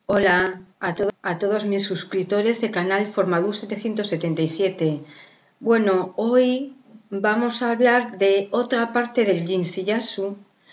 Hola a todos mis suscriptores de canal Formadú 777. Bueno, hoy vamos a hablar de otra parte del Yin Shiatsu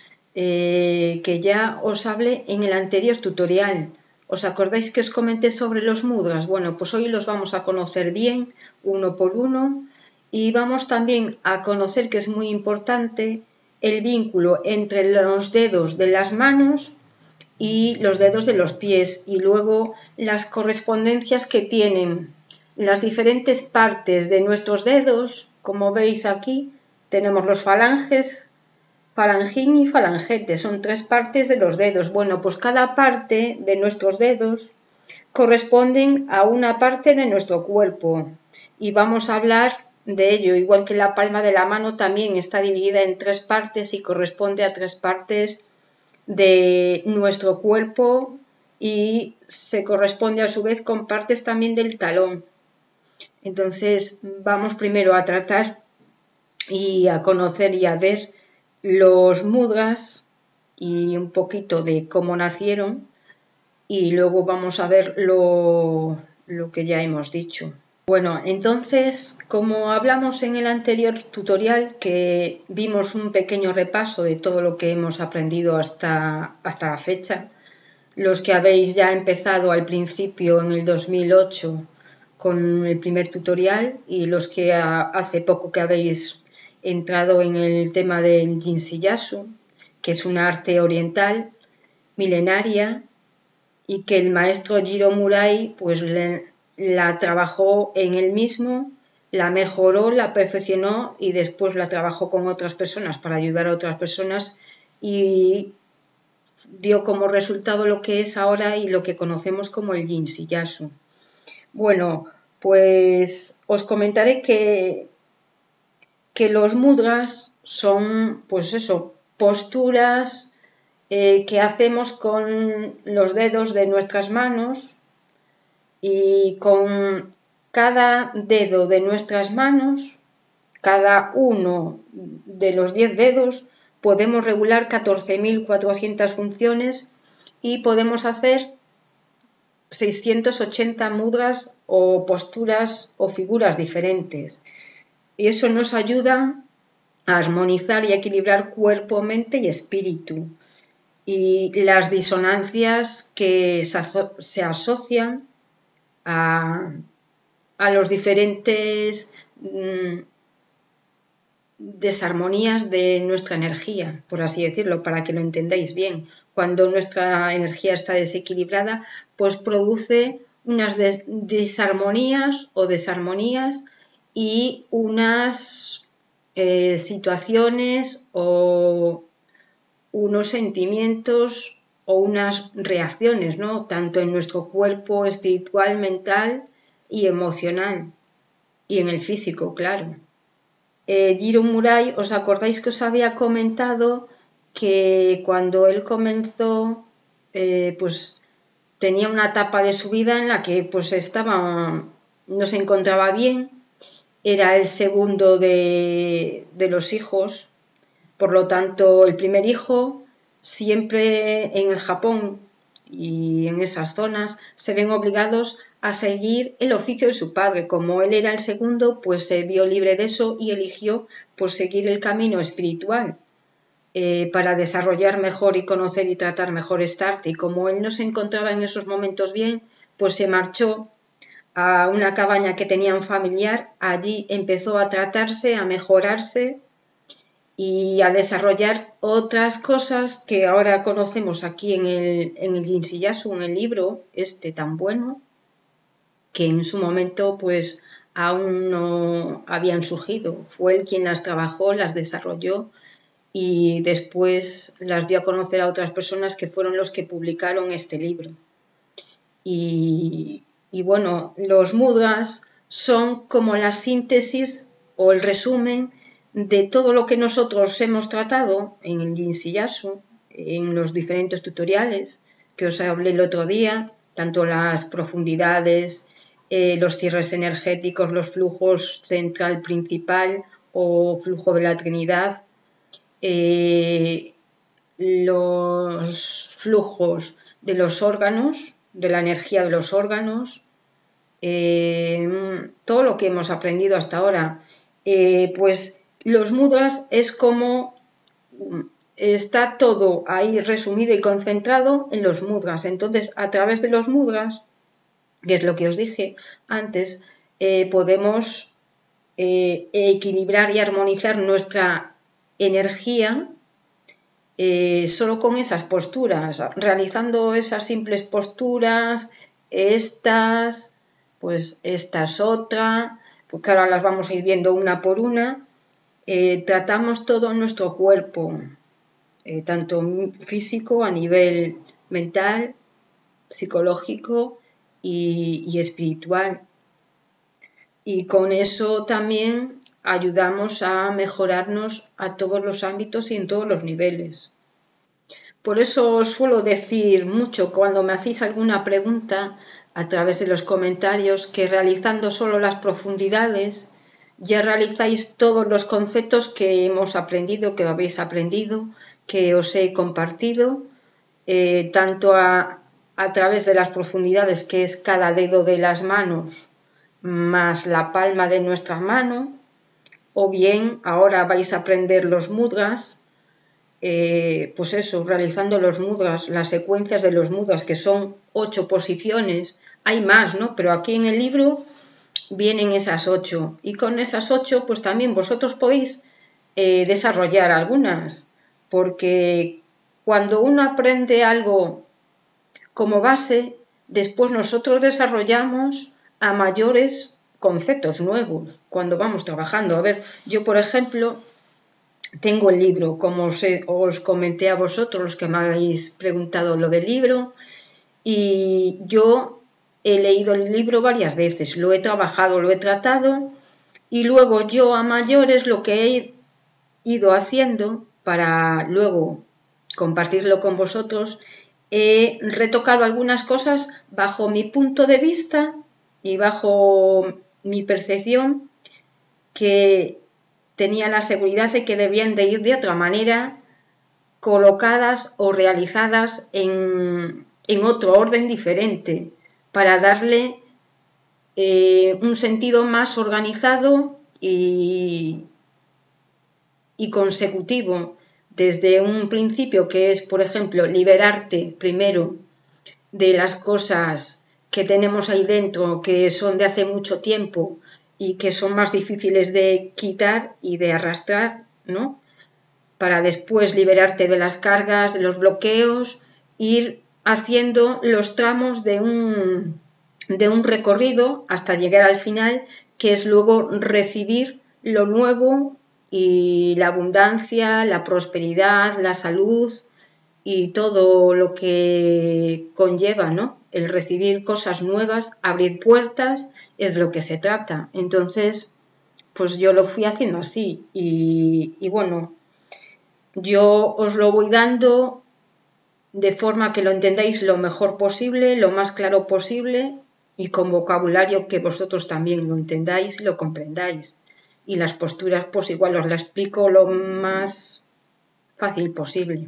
que ya os hablé en el anterior tutorial. ¿Os acordáis que os comenté sobre los mudras? Bueno, pues hoy los vamos a conocer bien, uno por uno, y vamos también a conocer, que es muy importante, el vínculo entre los dedos de las manos y los dedos de los pies, y luego las correspondencias que tienen las diferentes partes de nuestros dedos. Como veis aquí tenemos los falanges, falangín y falangete, son tres partes de los dedos. Bueno, pues cada parte de nuestros dedos corresponden a una parte de nuestro cuerpo y vamos a hablar de ello, igual que la palma de la mano también está dividida en tres partes y corresponde a tres partes de nuestro cuerpo y se corresponde a su vez con partes también del talón. Entonces vamos primero a tratar y a conocer y a ver los mudras y un poquito de cómo nacieron, y luego vamos a ver lo que ya hemos dicho. Bueno, entonces, como hablamos en el anterior tutorial, que vimos un pequeño repaso de todo lo que hemos aprendido hasta la fecha, los que habéis ya empezado al principio en el 2008 con el primer tutorial, y los que hace poco que habéis entrado en el tema del Yin Shiatsu, que es un arte oriental milenaria y que el maestro Jiro Murai pues la trabajó en él mismo, la mejoró, la perfeccionó y después la trabajó con otras personas para ayudar a otras personas, y dio como resultado lo que es ahora y lo que conocemos como el Yin Shiatsu. Bueno, pues os comentaré que los mudras son, pues eso, posturas que hacemos con los dedos de nuestras manos, y con cada dedo de nuestras manos, cada uno de los 10 dedos, podemos regular 14.400 funciones y podemos hacer 680 mudras o posturas o figuras diferentes. Y eso nos ayuda a armonizar y a equilibrar cuerpo, mente y espíritu. Y las disonancias que se asocian a los diferentes desarmonías de nuestra energía, por así decirlo, para que lo entendáis bien. Cuando nuestra energía está desequilibrada, pues produce unas disarmonías o desarmonías y unas situaciones o unos sentimientos o unas reacciones, ¿no? Tanto en nuestro cuerpo espiritual, mental y emocional, y en el físico, claro. Jiro Murai, ¿os acordáis que os había comentado que cuando él comenzó, pues tenía una etapa de su vida en la que pues no se encontraba bien? Era el segundo de los hijos, por lo tanto el primer hijo, siempre en el Japón y en esas zonas se ven obligados a seguir el oficio de su padre. Como él era el segundo, pues se vio libre de eso y eligió pues seguir el camino espiritual para desarrollar mejor y conocer y tratar mejor esta arte. Y como él no se encontraba en esos momentos bien, pues se marchó a una cabaña que tenía un familiar. Allí empezó a tratarse, a mejorarse y a desarrollar otras cosas que ahora conocemos aquí en el Yin Shiatsu, en el libro este tan bueno, que en su momento pues aún no habían surgido. Fue él quien las trabajó, las desarrolló y después las dio a conocer a otras personas, que fueron los que publicaron este libro. Y bueno, los mudras son como la síntesis o el resumen de todo lo que nosotros hemos tratado en el Yin Shiatsu, en los diferentes tutoriales que os hablé el otro día, tanto las profundidades, los cierres energéticos, los flujos central principal o flujo de la Trinidad, los flujos de los órganos, de la energía de los órganos, todo lo que hemos aprendido hasta ahora. Pues los mudras es como está todo ahí resumido y concentrado en los mudras. Entonces, a través de los mudras, que es lo que os dije antes, podemos equilibrar y armonizar nuestra energía solo con esas posturas, realizando esas simples posturas, estas, pues esta es otra, porque ahora las vamos a ir viendo una por una. Tratamos todo nuestro cuerpo, tanto físico, a nivel mental, psicológico y espiritual. Y con eso también ayudamos a mejorarnos a todos los ámbitos y en todos los niveles. Por eso os suelo decir mucho cuando me hacéis alguna pregunta a través de los comentarios que realizando solo las profundidades ya realizáis todos los conceptos que hemos aprendido, que habéis aprendido, que os he compartido, tanto a través de las profundidades, que es cada dedo de las manos más la palma de nuestra mano, o bien ahora vais a aprender los mudras, pues eso, realizando los mudras, las secuencias de los mudras, que son 8 posiciones, hay más, ¿no? Pero aquí en el libro vienen esas 8, y con esas 8 pues también vosotros podéis desarrollar algunas, porque cuando uno aprende algo como base, después nosotros desarrollamos a mayores conceptos nuevos cuando vamos trabajando. A ver, yo por ejemplo tengo el libro, como os comenté a vosotros, los que me habéis preguntado lo del libro, y yo he leído el libro varias veces, lo he trabajado, lo he tratado, y luego yo a mayores lo que he ido haciendo para luego compartirlo con vosotros, he retocado algunas cosas bajo mi punto de vista y bajo mi percepción, que tenía la seguridad de que debían de ir de otra manera, colocadas o realizadas en otro orden diferente, para darle un sentido más organizado y consecutivo, desde un principio que es, por ejemplo, liberarte primero de las cosas que tenemos ahí dentro, que son de hace mucho tiempo y que son más difíciles de quitar y de arrastrar, ¿no? Para después liberarte de las cargas, de los bloqueos, ir haciendo los tramos de un recorrido hasta llegar al final, que es luego recibir lo nuevo y la abundancia, la prosperidad, la salud y todo lo que conlleva, ¿no? El recibir cosas nuevas, abrir puertas, es de lo que se trata. Entonces, pues yo lo fui haciendo así y bueno, yo os lo voy dando de forma que lo entendáis lo mejor posible, lo más claro posible y con vocabulario que vosotros también lo entendáis y lo comprendáis. Y las posturas, pues igual os las explico lo más fácil posible.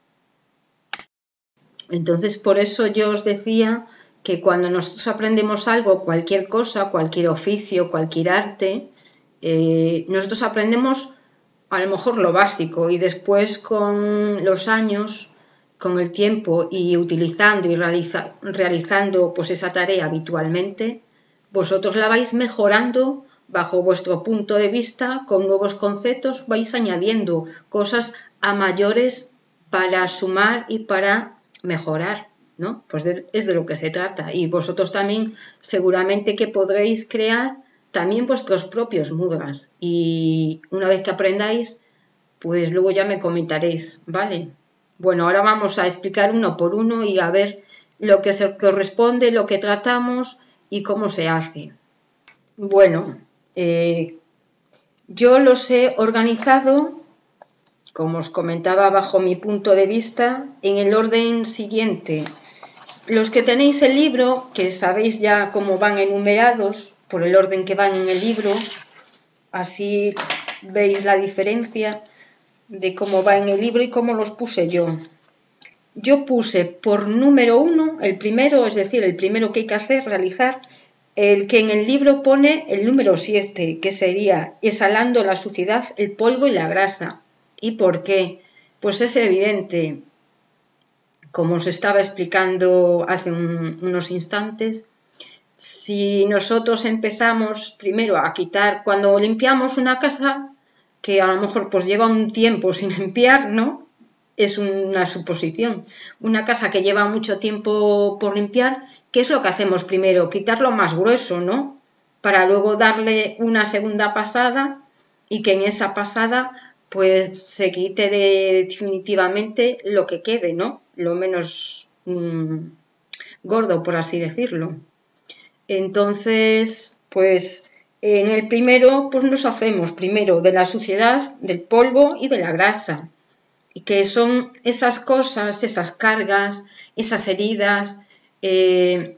Entonces, por eso yo os decía que cuando nosotros aprendemos algo, cualquier cosa, cualquier oficio, cualquier arte, nosotros aprendemos a lo mejor lo básico y después con los años, con el tiempo y utilizando y realizando pues esa tarea habitualmente, vosotros la vais mejorando bajo vuestro punto de vista, con nuevos conceptos, vais añadiendo cosas a mayores para sumar y para mejorar, ¿no? Pues es de lo que se trata. Y vosotros también seguramente que podréis crear también vuestros propios mudras. Y una vez que aprendáis, pues luego ya me comentaréis, ¿vale? Bueno, ahora vamos a explicar uno por uno y a ver lo que se corresponde, lo que tratamos y cómo se hace. Bueno, yo los he organizado, como os comentaba, bajo mi punto de vista, en el orden siguiente. Los que tenéis el libro, que sabéis ya cómo van enumerados, por el orden que van en el libro, así veis la diferencia de cómo va en el libro y cómo los puse yo. yo puse por número 1, el primero, es decir, el primero que hay que hacer, realizar, el que en el libro pone el número 7, que sería exhalando la suciedad, el polvo y la grasa. ¿Y por qué? Pues es evidente, como os estaba explicando hace unos instantes, si nosotros empezamos primero a quitar, cuando limpiamos una casa, que a lo mejor pues lleva un tiempo sin limpiar, ¿no? Es una suposición. Una casa que lleva mucho tiempo por limpiar, ¿qué es lo que hacemos primero? Quitar lo más grueso, ¿no? Para luego darle una segunda pasada y que en esa pasada pues se quite definitivamente lo que quede, ¿no? Lo menos gordo, por así decirlo. Entonces, pues en el primero pues nos hacemos primero de la suciedad, del polvo y de la grasa. Y que son esas cosas, esas cargas, esas heridas que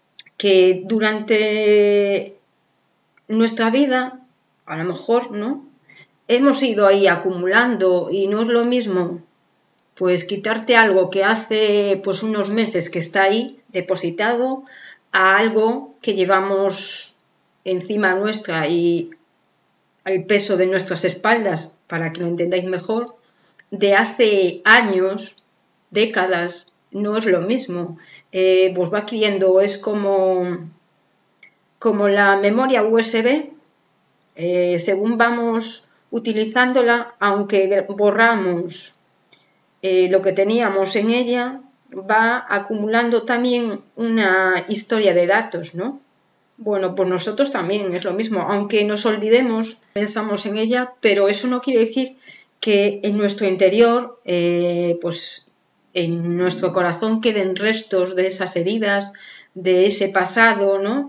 durante nuestra vida, a lo mejor, ¿no? Hemos ido ahí acumulando y no es lo mismo pues quitarte algo que hace pues unos meses que está ahí depositado a algo que llevamos encima nuestra y al peso de nuestras espaldas, para que lo entendáis mejor, de hace años, décadas, no es lo mismo. Pues va adquiriendo, es como la memoria USB, según vamos utilizándola, aunque borramos lo que teníamos en ella, va acumulando también una historia de datos, ¿no? Bueno, pues nosotros también es lo mismo, aunque nos olvidemos, pensamos en ella, pero eso no quiere decir que en nuestro interior, pues en nuestro corazón queden restos de esas heridas, de ese pasado, ¿no?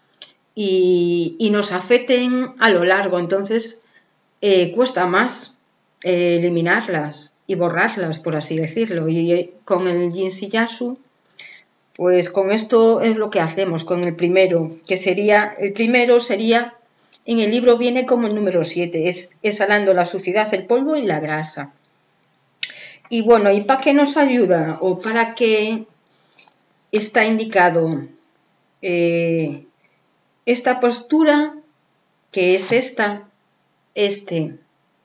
Y nos afecten a lo largo. Entonces, cuesta más eliminarlas y borrarlas, por así decirlo. Y con el Jinshi-Yasu, pues con esto es lo que hacemos, con el primero, que sería, el primero sería, en el libro viene como el número 7, es exhalando la suciedad, el polvo y la grasa. Y bueno, ¿y para qué nos ayuda? ¿O para qué está indicado esta postura, que es esta, este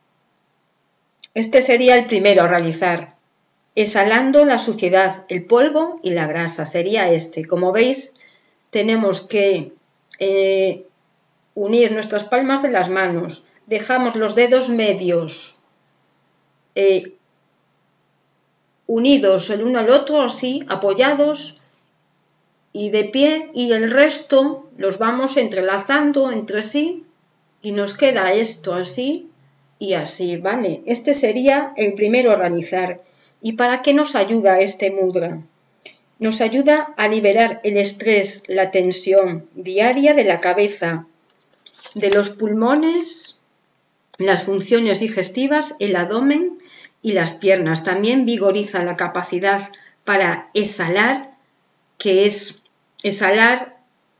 sería el primero a realizar, exhalando la suciedad, el polvo y la grasa, sería este. Como veis, tenemos que unir nuestras palmas de las manos, dejamos los dedos medios unidos el uno al otro, así, apoyados y de pie, y el resto los vamos entrelazando entre sí y nos queda esto así y así, ¿vale? Este sería el primero a realizar. ¿Y para qué nos ayuda este mudra? Nos ayuda a liberar el estrés, la tensión diaria de la cabeza, de los pulmones, las funciones digestivas, el abdomen y las piernas. También vigoriza la capacidad para exhalar, que es exhalar,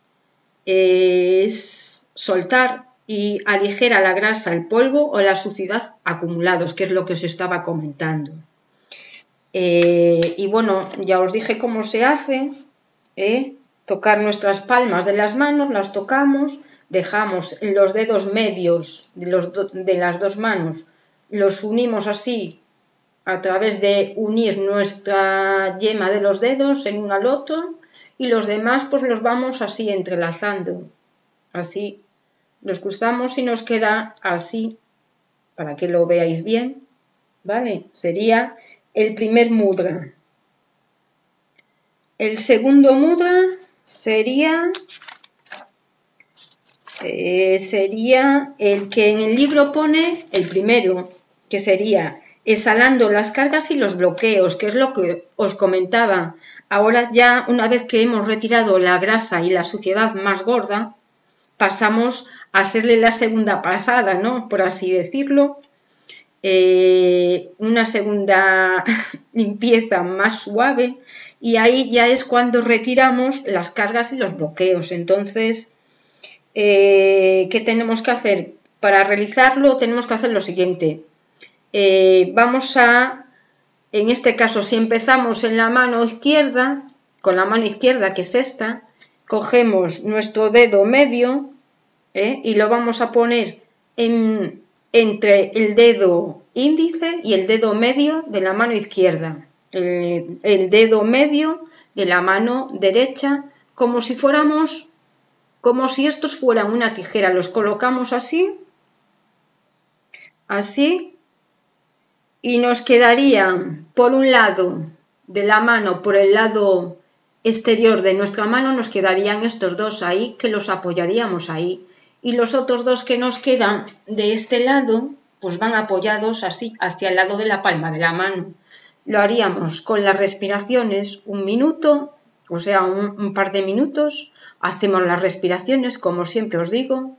es soltar, y aligera la grasa, el polvo o la suciedad acumulados, que es lo que os estaba comentando. Y bueno, ya os dije cómo se hace, tocar nuestras palmas de las manos, las tocamos, dejamos los dedos medios de las dos manos, los unimos así a través de unir nuestra yema de los dedos en uno al otro, y los demás pues los vamos así entrelazando, así los cruzamos y nos queda así, para que lo veáis bien, ¿vale? Sería el primer mudra. El segundo mudra sería el que en el libro pone el primero, que sería exhalando las cargas y los bloqueos, que es lo que os comentaba. Ahora ya, una vez que hemos retirado la grasa y la suciedad más gorda, pasamos a hacerle la segunda pasada, ¿no? Por así decirlo, una segunda limpieza más suave, y ahí ya es cuando retiramos las cargas y los bloqueos. Entonces, ¿qué tenemos que hacer? Para realizarlo tenemos que hacer lo siguiente. Vamos a En este caso, si empezamos en la mano izquierda, con la mano izquierda, que es esta, cogemos nuestro dedo medio y lo vamos a poner entre el dedo índice y el dedo medio de la mano izquierda. El dedo medio de la mano derecha, como si estos fueran una tijera. Los colocamos así, y nos quedarían por un lado de la mano, por el lado exterior de nuestra mano, nos quedarían estos dos ahí, que los apoyaríamos ahí. Y los otros dos que nos quedan de este lado, pues van apoyados así, hacia el lado de la palma de la mano. Lo haríamos con las respiraciones 1 minuto, o sea, un par de minutos. Hacemos las respiraciones, como siempre os digo.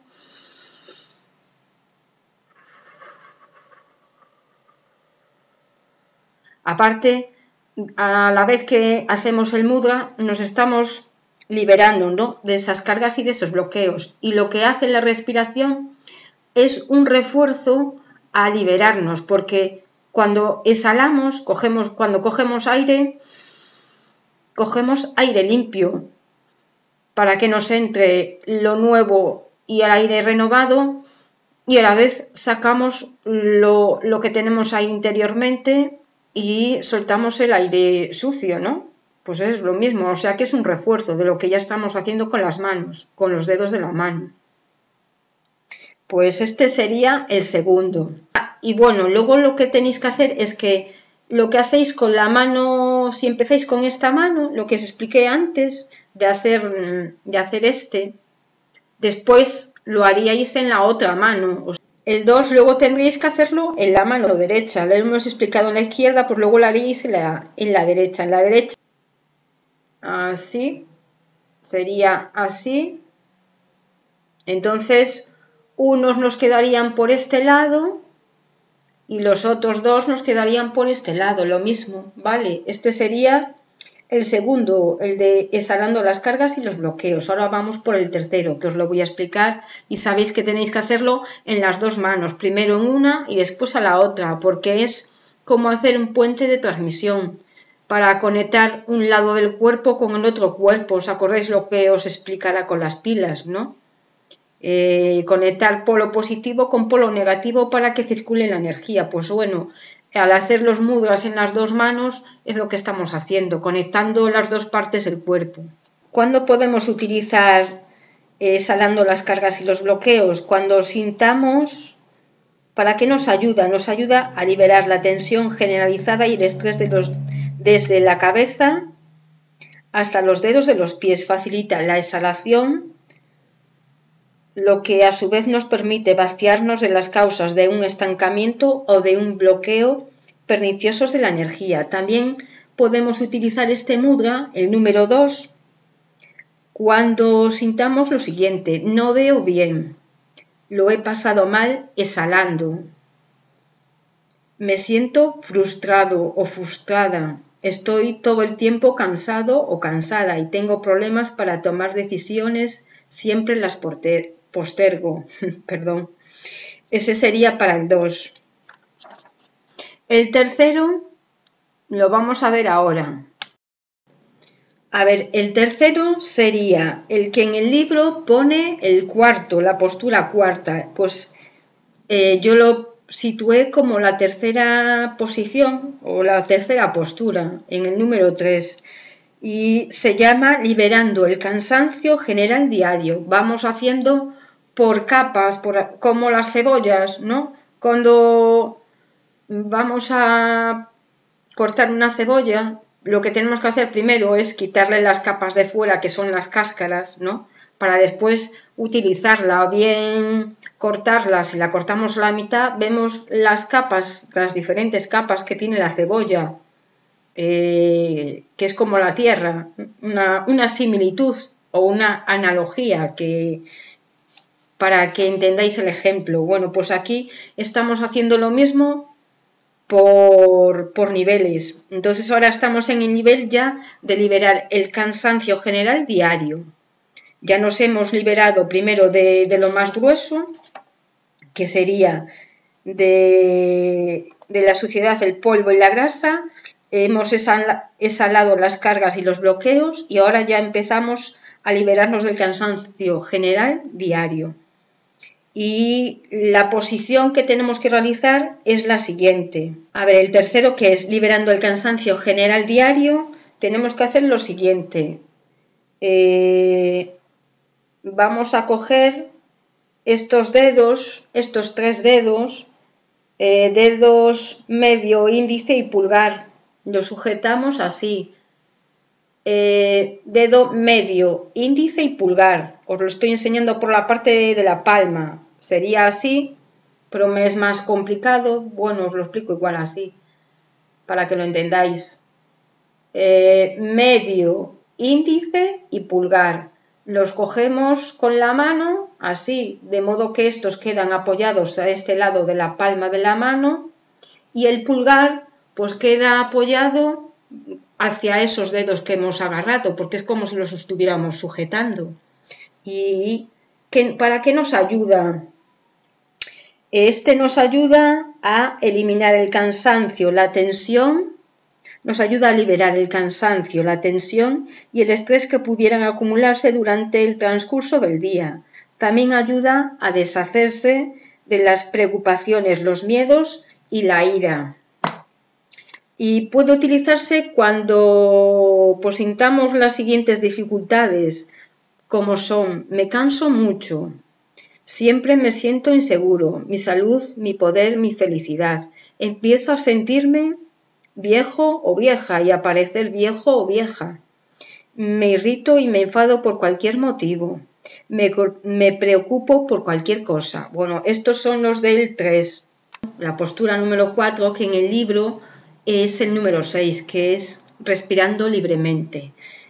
Aparte, a la vez que hacemos el mudra, nos estamos liberando, ¿no?, de esas cargas y de esos bloqueos. Y lo que hace la respiración es un refuerzo a liberarnos, porque cuando exhalamos, cuando cogemos aire limpio para que nos entre lo nuevo y el aire renovado, y a la vez sacamos lo que tenemos ahí interiormente y soltamos el aire sucio, ¿no? Pues es lo mismo, o sea que es un refuerzo de lo que ya estamos haciendo con las manos, con los dedos de la mano. Pues este sería el segundo. Y bueno, luego lo que tenéis que hacer es que lo que hacéis con la mano, si empezáis con esta mano, lo que os expliqué antes de hacer después lo haríais en la otra mano. El 2 luego tendríais que hacerlo en la mano derecha. Lo hemos explicado en la izquierda, pues luego lo haríais en la derecha. En la derecha, así, sería así. Entonces, unos nos quedarían por este lado y los otros dos nos quedarían por este lado, lo mismo, ¿vale? Este sería el segundo, el de exhalando las cargas y los bloqueos. Ahora vamos por el tercero, que os lo voy a explicar, y sabéis que tenéis que hacerlo en las dos manos, primero en una y después a la otra, porque es como hacer un puente de transmisión para conectar un lado del cuerpo con el otro cuerpo. ¿Os acordáis lo que os explicará con las pilas, no? Conectar polo positivo con polo negativo para que circule la energía. Pues bueno, al hacer los mudras en las dos manos es lo que estamos haciendo, conectando las dos partes del cuerpo. ¿Cuándo podemos utilizar exhalando las cargas y los bloqueos? Cuando sintamos. ¿Para qué nos ayuda? Nos ayuda a liberar la tensión generalizada y el estrés desde la cabeza hasta los dedos de los pies. Facilita la exhalación, lo que a su vez nos permite vaciarnos de las causas de un estancamiento o de un bloqueo perniciosos de la energía. También podemos utilizar este mudra, el número 2, cuando sintamos lo siguiente: no veo bien, lo he pasado mal exhalando, me siento frustrado o frustrada, estoy todo el tiempo cansado o cansada y tengo problemas para tomar decisiones, siempre las postergo. Perdón. Ese sería para el 2. El tercero lo vamos a ver ahora. A ver, el tercero sería el que en el libro pone el cuarto, la postura cuarta. Pues yo lo situé como la tercera posición o la tercera postura en el número 3. Y se llama liberando el cansancio general diario. Vamos haciendo por capas, como las cebollas, ¿no? Cuando vamos a cortar una cebolla, lo que tenemos que hacer primero es quitarle las capas de fuera, que son las cáscaras, ¿no? Para después utilizarla, o bien cortarla. Si la cortamos a la mitad, vemos las capas, las diferentes capas que tiene la cebolla, que es como la tierra, una similitud o una analogía para que entendáis el ejemplo. Bueno, pues aquí estamos haciendo lo mismo por niveles. Entonces ahora estamos en el nivel ya de liberar el cansancio general diario. Ya nos hemos liberado primero de lo más grueso, que sería de de la suciedad, el polvo y la grasa, hemos exhalado las cargas y los bloqueos y ahora ya empezamos a liberarnos del cansancio general diario. Y la posición que tenemos que realizar es la siguiente. A ver, el tercero, que es liberando el cansancio general diario, tenemos que hacer lo siguiente. Vamos a coger estos dedos, estos 3 dedos, dedos medio, índice y pulgar. Lo sujetamos así. Dedo medio, índice y pulgar. Os lo estoy enseñando por la parte de la palma. Sería así, pero me es más complicado. Bueno, os lo explico igual así, para que lo entendáis. Medio, índice y pulgar. Los cogemos con la mano, así, de modo que estos quedan apoyados a este lado de la palma de la mano y el pulgar pues queda apoyado hacia esos dedos que hemos agarrado, porque es como si los estuviéramos sujetando. ¿Y para qué nos ayuda? Este nos ayuda a eliminar el cansancio, la tensión, nos ayuda a liberar el cansancio, la tensión y el estrés que pudieran acumularse durante el transcurso del día. También ayuda a deshacerse de las preocupaciones, los miedos y la ira. Y puede utilizarse cuando pues, sintamos las siguientes dificultades, como son: me canso mucho, siempre me siento inseguro, mi salud, mi poder, mi felicidad. Empiezo a sentirme viejo o vieja y a parecer viejo o vieja. Me irrito y me enfado por cualquier motivo. Me preocupo por cualquier cosa. Bueno, estos son los del 3. La postura número 4, que en el libro es el número 6, que es respirando libremente.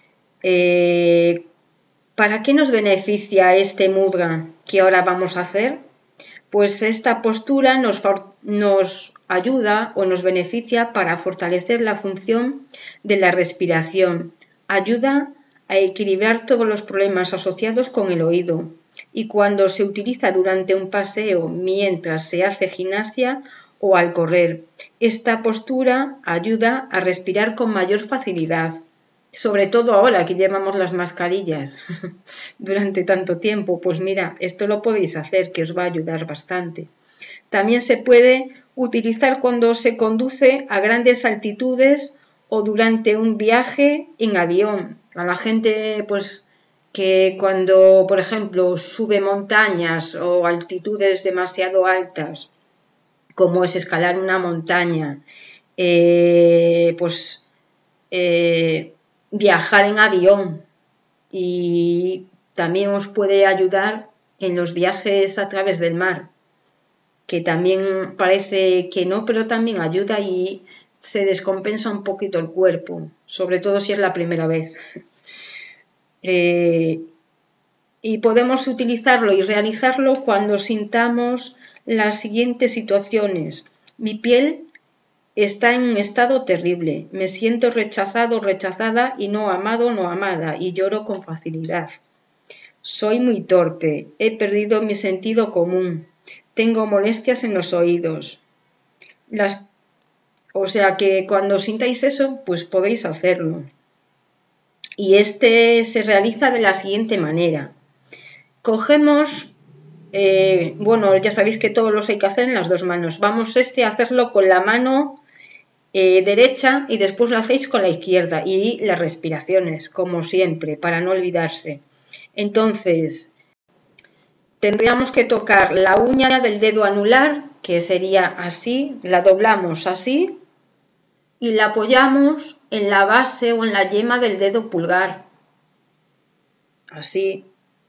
¿Para qué nos beneficia este mudra que ahora vamos a hacer? Pues esta postura nos ayuda o nos beneficia para fortalecer la función de la respiración. Ayuda a equilibrar todos los problemas asociados con el oído y cuando se utiliza durante un paseo, mientras se hace gimnasia o al correr. Esta postura ayuda a respirar con mayor facilidad. Sobre todo ahora que llevamos las mascarillas durante tanto tiempo, pues mira, esto lo podéis hacer, que os va a ayudar bastante. También se puede utilizar cuando se conduce a grandes altitudes o durante un viaje en avión. A la gente, pues, que cuando, por ejemplo, sube montañas o altitudes demasiado altas, como es escalar una montaña, viajar en avión, y también os puede ayudar en los viajes a través del mar, que también parece que no, pero también ayuda y se descompensa un poquito el cuerpo, sobre todo si es la primera vez. Y podemos utilizarlo y realizarlo cuando sintamos las siguientes situaciones. Mi piel está en un estado terrible, me siento rechazado, rechazada y no amado, no amada, y lloro con facilidad. Soy muy torpe, he perdido mi sentido común, tengo molestias en los oídos. O sea que cuando sintáis eso, pues podéis hacerlo. Y este se realiza de la siguiente manera. Cogemos, ya sabéis que todos los hay que hacer en las dos manos. Vamos a hacerlo con la mano derecha y después lo hacéis con la izquierda, y las respiraciones, como siempre, para no olvidarse. Entonces, tendríamos que tocar la uña del dedo anular, que sería así, la doblamos así y la apoyamos en la base o en la yema del dedo pulgar, así.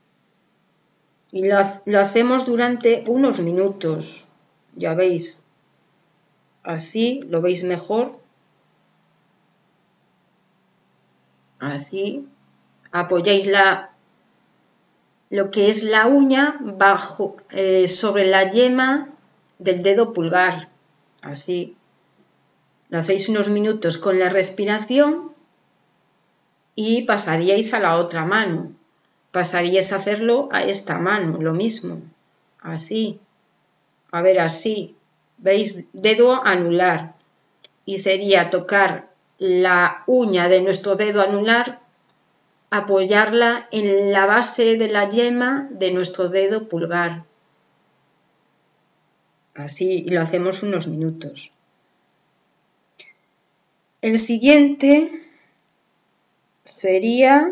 Y lo hacemos durante unos minutos, ya veis. Así, ¿lo veis mejor? Así. Apoyáis lo que es la uña sobre la yema del dedo pulgar. Así. Lo hacéis unos minutos con la respiración y pasaríais a la otra mano. Pasaríais a hacerlo a esta mano, lo mismo. Así. A ver, así. ¿Veis? Dedo anular. Y sería tocar la uña de nuestro dedo anular, apoyarla en la base de la yema de nuestro dedo pulgar. Así, y lo hacemos unos minutos. El siguiente sería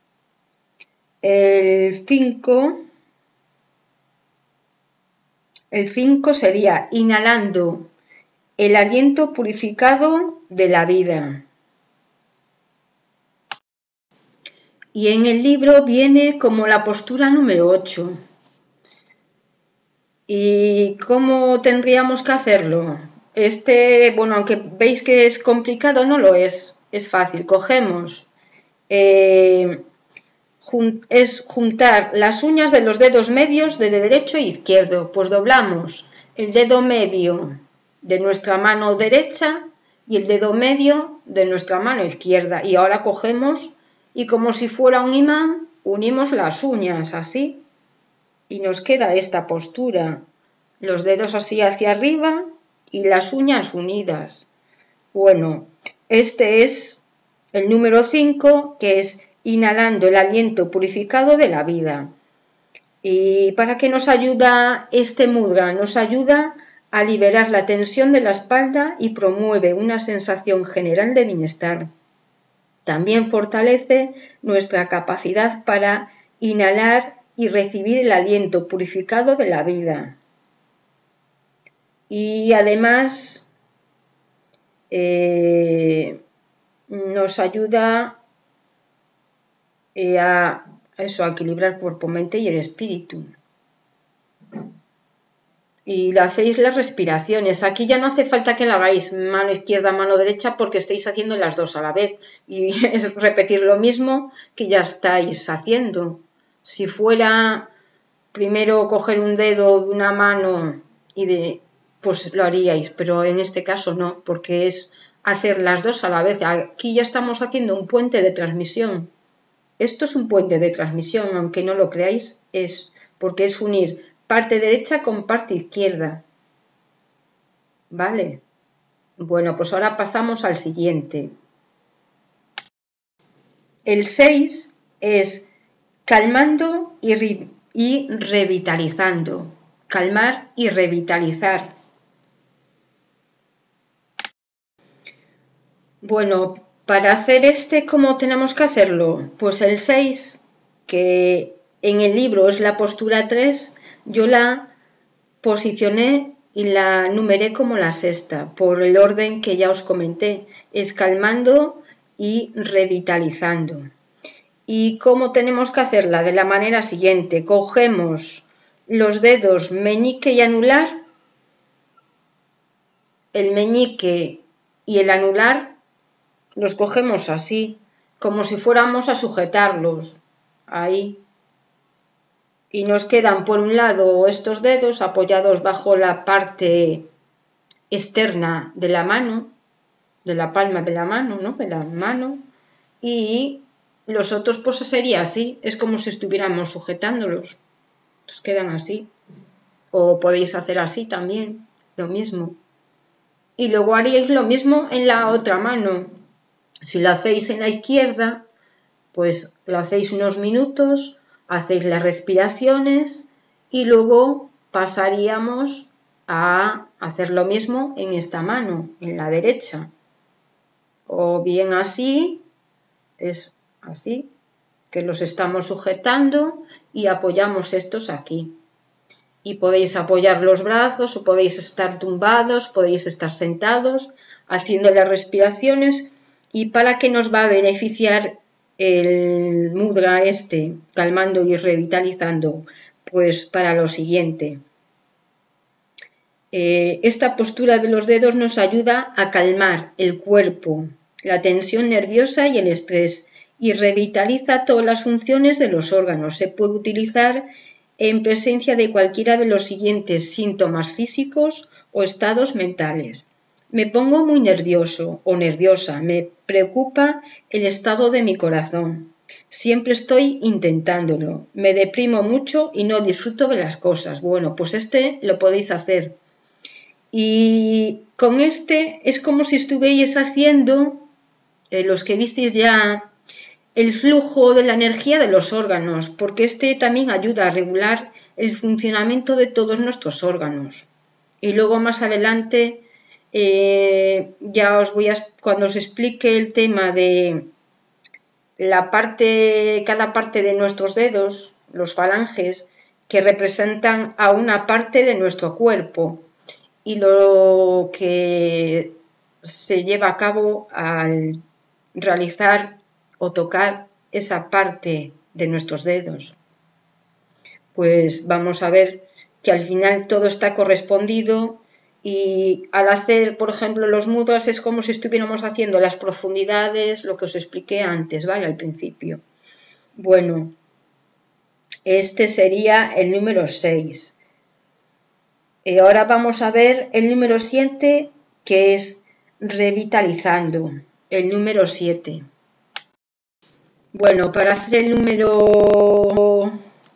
el 5. El 5 sería inhalando el aliento purificado de la vida. Y en el libro viene como la postura número 8. ¿Y cómo tendríamos que hacerlo? Bueno, aunque veis que es complicado, no lo es. Es fácil. Cogemos, es juntar las uñas de los dedos medios de derecho e izquierdo. Pues doblamos el dedo medio de nuestra mano derecha y el dedo medio de nuestra mano izquierda. Y ahora cogemos y como si fuera un imán, unimos las uñas así. Y nos queda esta postura, los dedos así hacia arriba y las uñas unidas. Bueno, este es el número 5, que es inhalando el aliento purificado de la vida. ¿Y para qué nos ayuda este mudra? Nos ayuda a liberar la tensión de la espalda y promueve una sensación general de bienestar. También fortalece nuestra capacidad para inhalar y recibir el aliento purificado de la vida. Y además nos ayuda a equilibrar cuerpo, mente y el espíritu. Y lo hacéis las respiraciones. Aquí ya no hace falta que la hagáis mano izquierda, mano derecha, porque estáis haciendo las dos a la vez. Y es repetir lo mismo que ya estáis haciendo. Si fuera primero coger un dedo de una mano pues lo haríais, pero en este caso no, porque es hacer las dos a la vez. Aquí ya estamos haciendo un puente de transmisión. Esto es un puente de transmisión, aunque no lo creáis, porque es unir parte derecha con parte izquierda. ¿Vale? Bueno, pues ahora pasamos al siguiente. El 6 es calmando y revitalizando. Calmar y revitalizar. Bueno, para hacer ¿cómo tenemos que hacerlo? Pues el 6, que en el libro es la postura 3, yo la posicioné y la numeré como la 6ª, por el orden que ya os comenté, es calmando y revitalizando. ¿Y cómo tenemos que hacerla? De la manera siguiente, cogemos los dedos meñique y anular, el meñique y el anular los cogemos así, como si fuéramos a sujetarlos, ahí. Y nos quedan por un lado estos dedos apoyados bajo la parte externa de la mano, de la palma de la mano, ¿no? De la mano. Y los otros pues sería así, es como si estuviéramos sujetándolos. Nos quedan así. O podéis hacer así también, lo mismo. Y luego haríais lo mismo en la otra mano. Si lo hacéis en la izquierda, pues lo hacéis unos minutos, hacéis las respiraciones y luego pasaríamos a hacer lo mismo en esta mano, en la derecha. O bien así, es así, que los estamos sujetando y apoyamos estos aquí. Y podéis apoyar los brazos o podéis estar tumbados, podéis estar sentados haciendo las respiraciones. ¿Y para qué nos va a beneficiar el mudra calmando y revitalizando? Pues para lo siguiente. Esta postura de los dedos nos ayuda a calmar el cuerpo, la tensión nerviosa y el estrés, y revitaliza todas las funciones de los órganos. Se puede utilizar en presencia de cualquiera de los siguientes síntomas físicos o estados mentales. Me pongo muy nervioso o nerviosa, me preocupa el estado de mi corazón. Siempre estoy intentándolo, me deprimo mucho y no disfruto de las cosas. Bueno, pues lo podéis hacer. Y con este es como si estuvierais haciendo, los que visteis ya, el flujo de la energía de los órganos, porque este también ayuda a regular el funcionamiento de todos nuestros órganos. Y luego más adelante, ya cuando os explique el tema de cada parte de nuestros dedos, los falanges, que representan a una parte de nuestro cuerpo, y lo que se lleva a cabo al realizar o tocar esa parte de nuestros dedos. Pues vamos a ver que al final todo está correspondido, y al hacer, por ejemplo, los mudras es como si estuviéramos haciendo las profundidades, lo que os expliqué antes, ¿vale? Al principio. Bueno, este sería el número 6. Y ahora vamos a ver el número 7, que es revitalizando. El número 7. Bueno, para hacer el número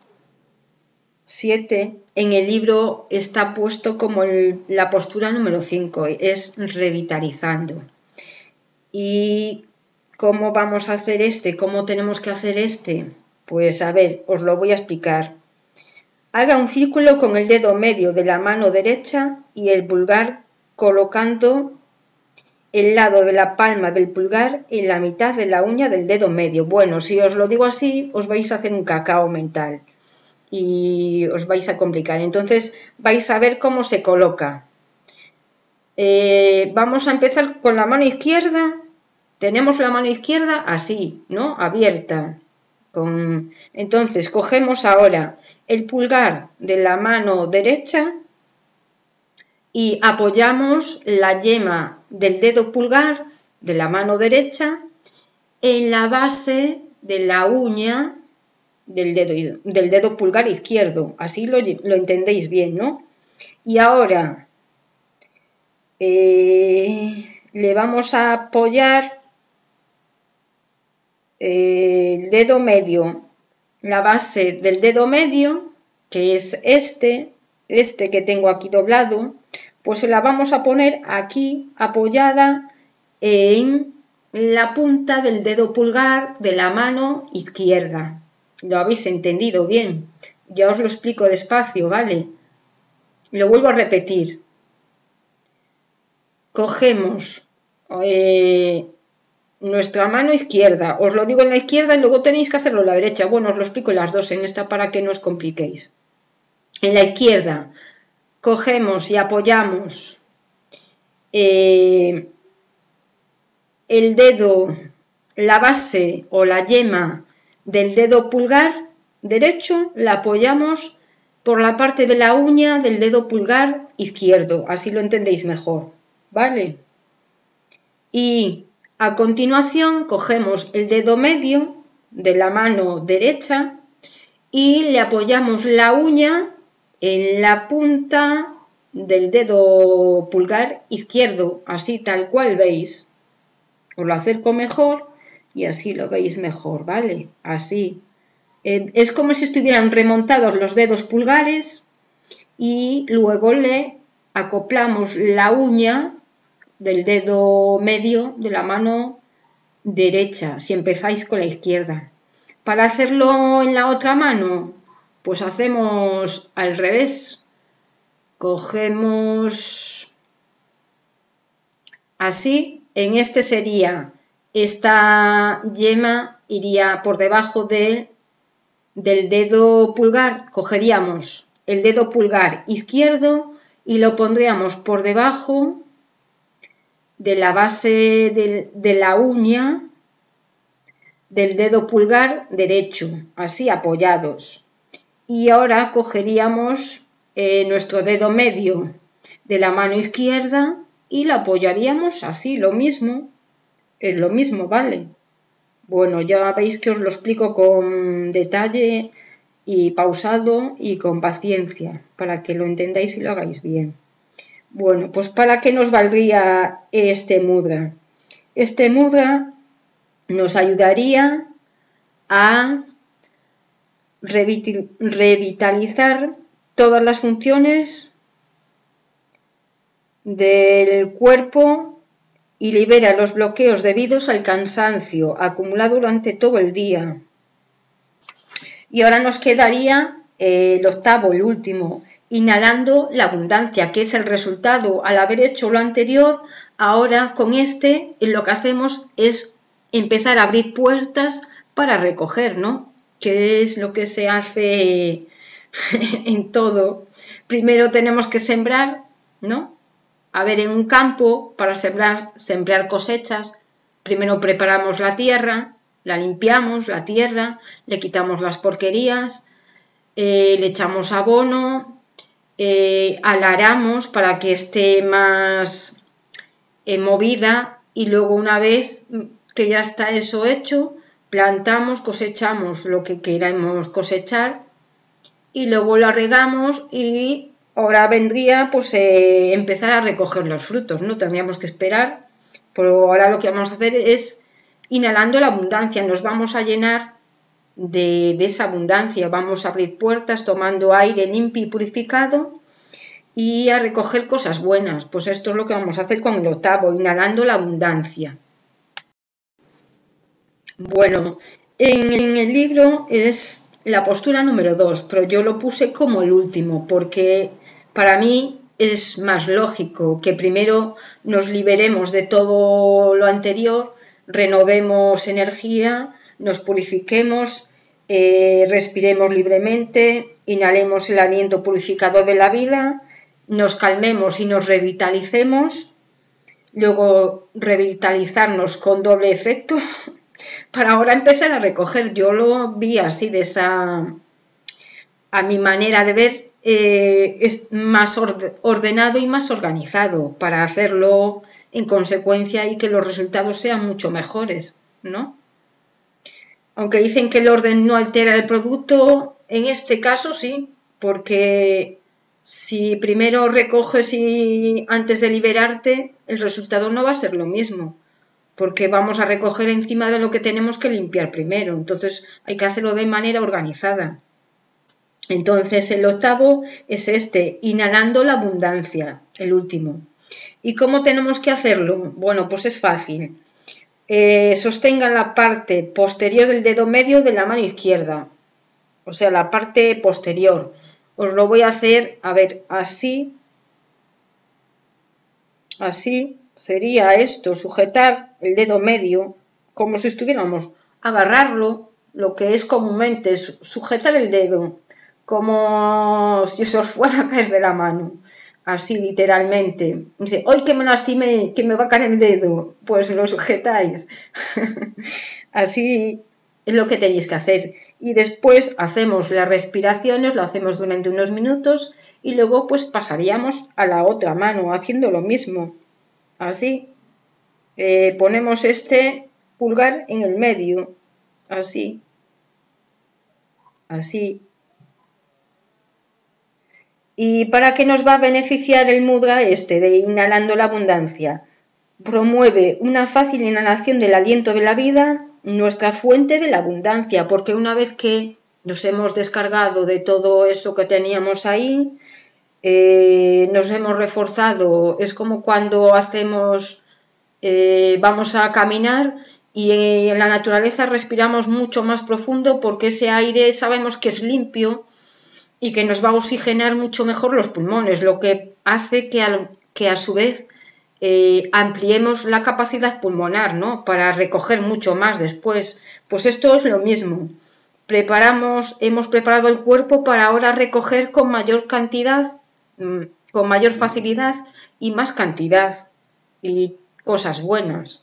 7, en el libro está puesto como la postura número 5, es revitalizando. ¿Y cómo vamos a hacer este? ¿Cómo tenemos que hacer este? Pues a ver, os lo voy a explicar. Haga un círculo con el dedo medio de la mano derecha y el pulgar, colocando el lado de la palma del pulgar en la mitad de la uña del dedo medio. Bueno, si os lo digo así, os vais a hacer un cacao mental y os vais a complicar. Entonces vais a ver cómo se coloca. Vamos a empezar con la mano izquierda. Tenemos la mano izquierda así, ¿no? Abierta. Entonces cogemos ahora el pulgar de la mano derecha y apoyamos la yema del dedo pulgar de la mano derecha en la base de la uña del dedo pulgar izquierdo. Así lo entendéis bien, ¿no? Y ahora le vamos a apoyar el dedo medio, la base del dedo medio, que es este que tengo aquí doblado, pues se la vamos a poner aquí apoyada en la punta del dedo pulgar de la mano izquierda. ¿Lo habéis entendido bien? Ya os lo explico despacio, ¿vale? Lo vuelvo a repetir. Cogemos nuestra mano izquierda, os lo digo en la izquierda y luego tenéis que hacerlo en la derecha. Bueno, os lo explico en las dos, en esta para que no os compliquéis. En la izquierda cogemos y apoyamos el dedo, la base o la yema del dedo pulgar derecho, la apoyamos por la parte de la uña del dedo pulgar izquierdo, así lo entendéis mejor, ¿vale? Y a continuación cogemos el dedo medio de la mano derecha y le apoyamos la uña en la punta del dedo pulgar izquierdo, así tal cual veis. Os lo acerco mejor y así lo veis mejor, ¿vale? Así. Es como si estuvieran remontados los dedos pulgares y luego le acoplamos la uña del dedo medio de la mano derecha, si empezáis con la izquierda. Para hacerlo en la otra mano, pues hacemos al revés. Cogemos así, en este sería, esta yema iría por debajo del dedo pulgar, cogeríamos el dedo pulgar izquierdo y lo pondríamos por debajo de la base de la uña del dedo pulgar derecho, así apoyados. Y ahora cogeríamos nuestro dedo medio de la mano izquierda y lo apoyaríamos así, lo mismo, es lo mismo, ¿vale? Bueno, ya veis que os lo explico con detalle y pausado y con paciencia, para que lo entendáis y lo hagáis bien. Bueno, pues ¿para qué nos valdría este mudra? Este mudra nos ayudaría a revitalizar todas las funciones del cuerpo y libera los bloqueos debidos al cansancio acumulado durante todo el día. Y ahora nos quedaría el octavo, el último, inhalando la abundancia, que es el resultado al haber hecho lo anterior. Ahora con este lo que hacemos es empezar a abrir puertas para recoger, ¿no? Que es lo que se hace en todo. Primero tenemos que sembrar, ¿no? A ver, en un campo, para sembrar cosechas, primero preparamos la tierra, la limpiamos, la tierra, le quitamos las porquerías, le echamos abono, alaramos para que esté más movida y luego una vez que ya está eso hecho, plantamos, cosechamos lo que queramos cosechar y luego la regamos y ahora vendría pues empezar a recoger los frutos, ¿no? Tendríamos que esperar, pero ahora lo que vamos a hacer es inhalando la abundancia, nos vamos a llenar de esa abundancia, vamos a abrir puertas tomando aire limpio y purificado y a recoger cosas buenas. Pues esto es lo que vamos a hacer con el octavo, inhalando la abundancia. Bueno, en el libro es la postura número 2, pero yo lo puse como el último porque para mí es más lógico que primero nos liberemos de todo lo anterior, renovemos energía, nos purifiquemos, respiremos libremente, inhalemos el aliento purificador de la vida, nos calmemos y nos revitalicemos, luego revitalizarnos con doble efecto para ahora empezar a recoger. Yo lo vi así, a mi manera de ver, es más ordenado y más organizado para hacerlo en consecuencia y que los resultados sean mucho mejores, ¿no? Aunque dicen que el orden no altera el producto, en este caso sí, porque si primero recoges y antes de liberarte, el resultado no va a ser lo mismo, porque vamos a recoger encima de lo que tenemos que limpiar primero, entonces hay que hacerlo de manera organizada. Entonces el octavo es este, inhalando la abundancia, el último. ¿Y cómo tenemos que hacerlo? Bueno, pues es fácil. Sostengan la parte posterior del dedo medio de la mano izquierda, o sea, la parte posterior. Os lo voy a hacer, a ver, así sería esto, sujetar el dedo medio, como si estuviéramos, agarrarlo, lo que es comúnmente sujetar el dedo, como si se os fuera a caer de la mano. Así literalmente. Dice, ¡ay, que me lastimé, que me va a caer el dedo! Pues lo sujetáis. Así es lo que tenéis que hacer. Y después hacemos las respiraciones, lo hacemos durante unos minutos y luego pues pasaríamos a la otra mano haciendo lo mismo. Así. Ponemos este pulgar en el medio. Así. Así. ¿Y para qué nos va a beneficiar el mudra este de inhalando la abundancia? Promueve una fácil inhalación del aliento de la vida, nuestra fuente de la abundancia, porque una vez que nos hemos descargado de todo eso que teníamos ahí, nos hemos reforzado, es como cuando vamos a caminar y en la naturaleza respiramos mucho más profundo porque ese aire sabemos que es limpio y que nos va a oxigenar mucho mejor los pulmones, lo que hace que a su vez ampliemos la capacidad pulmonar, ¿no? Para recoger mucho más después. Pues esto es lo mismo. Hemos preparado el cuerpo para ahora recoger con mayor cantidad, con mayor facilidad y más cantidad y cosas buenas.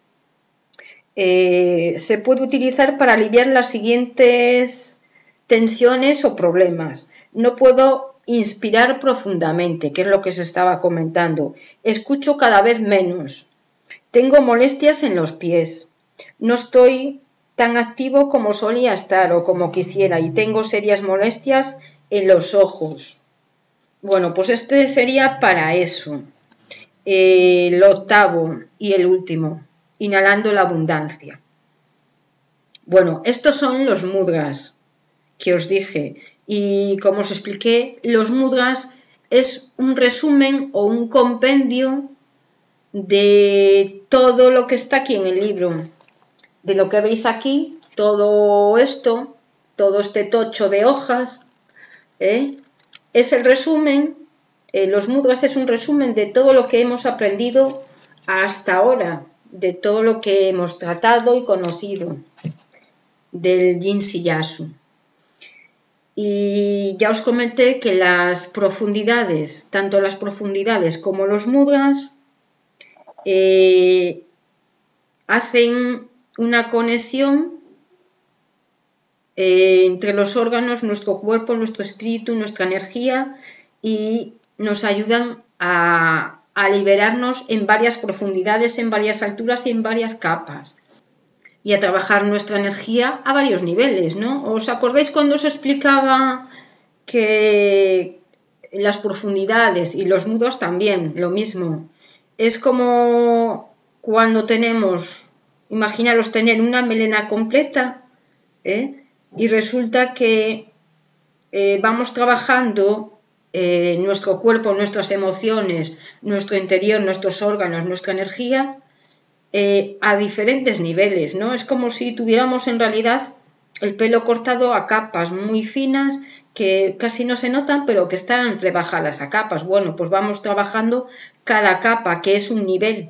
Se puede utilizar para aliviar las siguientes tensiones o problemas. No puedo inspirar profundamente, que es lo que se estaba comentando. Escucho cada vez menos. Tengo molestias en los pies. No estoy tan activo como solía estar o como quisiera y tengo serias molestias en los ojos. Bueno, pues este sería para eso. El octavo y el último, inhalando la abundancia. Bueno, estos son los mudras que os dije y como os expliqué, los mudras es un resumen o un compendio de todo lo que está aquí en el libro. De lo que veis aquí, todo esto, todo este tocho de hojas, es el resumen, los mudras es un resumen de todo lo que hemos aprendido hasta ahora, de todo lo que hemos tratado y conocido del Yin Shiyasu. Y ya os comenté que las profundidades, tanto las profundidades como los mudras, hacen una conexión entre los órganos, nuestro cuerpo, nuestro espíritu, nuestra energía, y nos ayudan a liberarnos en varias profundidades, en varias alturas y en varias capas, y a trabajar nuestra energía a varios niveles, ¿no? ¿Os acordáis cuando os explicaba que las profundidades y los mudras también, lo mismo? Es como cuando tenemos, imaginaros tener una melena completa, y resulta que vamos trabajando nuestro cuerpo, nuestras emociones, nuestro interior, nuestros órganos, nuestra energía, a diferentes niveles, ¿no? Es como si tuviéramos en realidad el pelo cortado a capas muy finas que casi no se notan, pero que están rebajadas a capas. Bueno, pues vamos trabajando cada capa, que es un nivel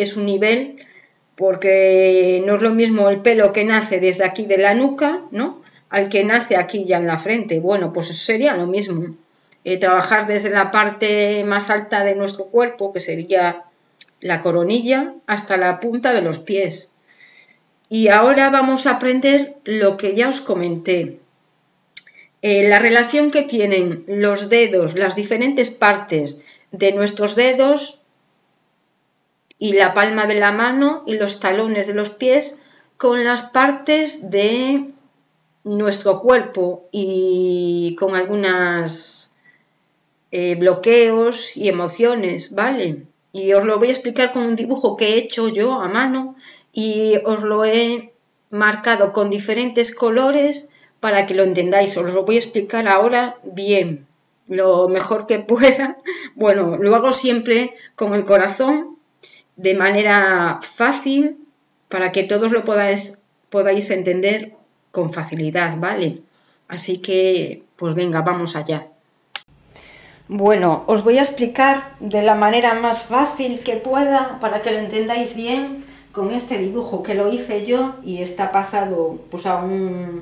porque no es lo mismo el pelo que nace desde aquí de la nuca, ¿no?, al que nace aquí ya en la frente. Bueno, pues eso sería lo mismo. Trabajar desde la parte más alta de nuestro cuerpo, que sería la coronilla, hasta la punta de los pies. Y ahora vamos a aprender lo que ya os comenté. La relación que tienen los dedos, las diferentes partes de nuestros dedos y la palma de la mano y los talones de los pies con las partes de nuestro cuerpo y con algunos bloqueos y emociones, ¿vale? Y os lo voy a explicar con un dibujo que he hecho yo a mano y os lo he marcado con diferentes colores para que lo entendáis. Os lo voy a explicar ahora bien, lo mejor que pueda. Bueno, lo hago siempre con el corazón, de manera fácil, para que todos lo podáis entender con facilidad, ¿vale? Así que, pues venga, vamos allá. Bueno, os voy a explicar de la manera más fácil que pueda para que lo entendáis bien con este dibujo que lo hice yo y está pasado pues a un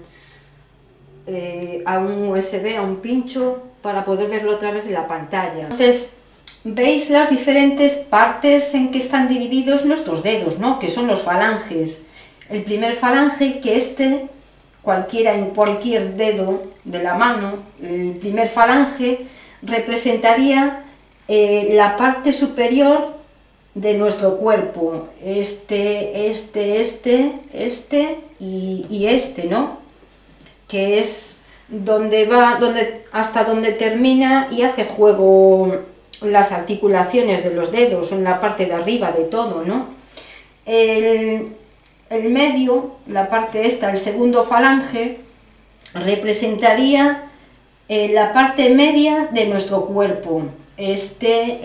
USB, a un pincho, para poder verlo a través de la pantalla. Entonces, veis las diferentes partes en que están divididos nuestros dedos, ¿no?, que son los falanges. El primer falange, que en cualquier dedo de la mano, el primer falange representaría la parte superior de nuestro cuerpo, este y este, ¿no?, que es hasta donde termina y hace juego las articulaciones de los dedos, en la parte de arriba de todo, ¿no? El medio, la parte esta, el segundo falange, representaría la parte media de nuestro cuerpo, este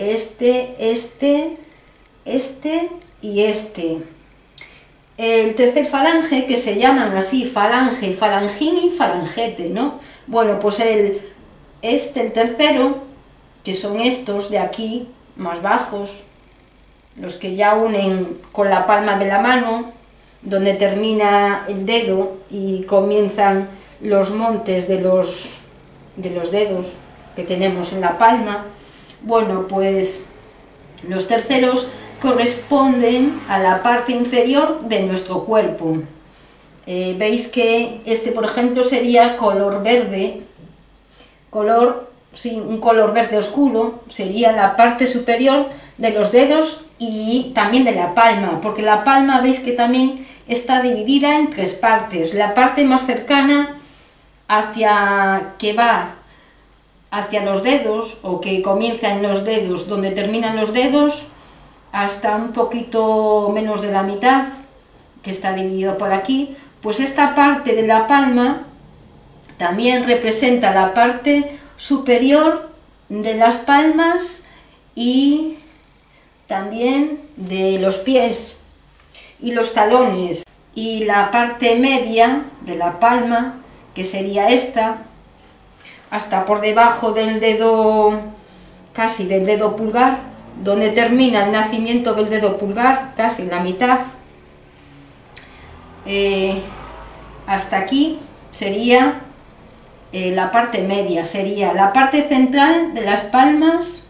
y este. El tercer falange, que se llaman así falange, falangín y falangete, ¿no? Bueno, pues el tercero, que son estos de aquí, más bajos, los que ya unen con la palma de la mano, donde termina el dedo y comienzan los montes de los dedos que tenemos en la palma. Bueno, pues los terceros corresponden a la parte inferior de nuestro cuerpo. Veis que por ejemplo, sería color verde, un color verde oscuro, sería la parte superior de los dedos y también de la palma, porque la palma veis que también está dividida en tres partes. La parte más cercana que va hacia los dedos, o que comienza en los dedos, donde terminan los dedos, hasta un poquito menos de la mitad, que está dividido por aquí, pues esta parte de la palma también representa la parte superior de las palmas y también de los pies y los talones, y la parte media de la palma, que sería esta, hasta por debajo del dedo, casi del dedo pulgar, donde termina el nacimiento del dedo pulgar, casi la mitad, hasta aquí sería la parte media, sería la parte central de las palmas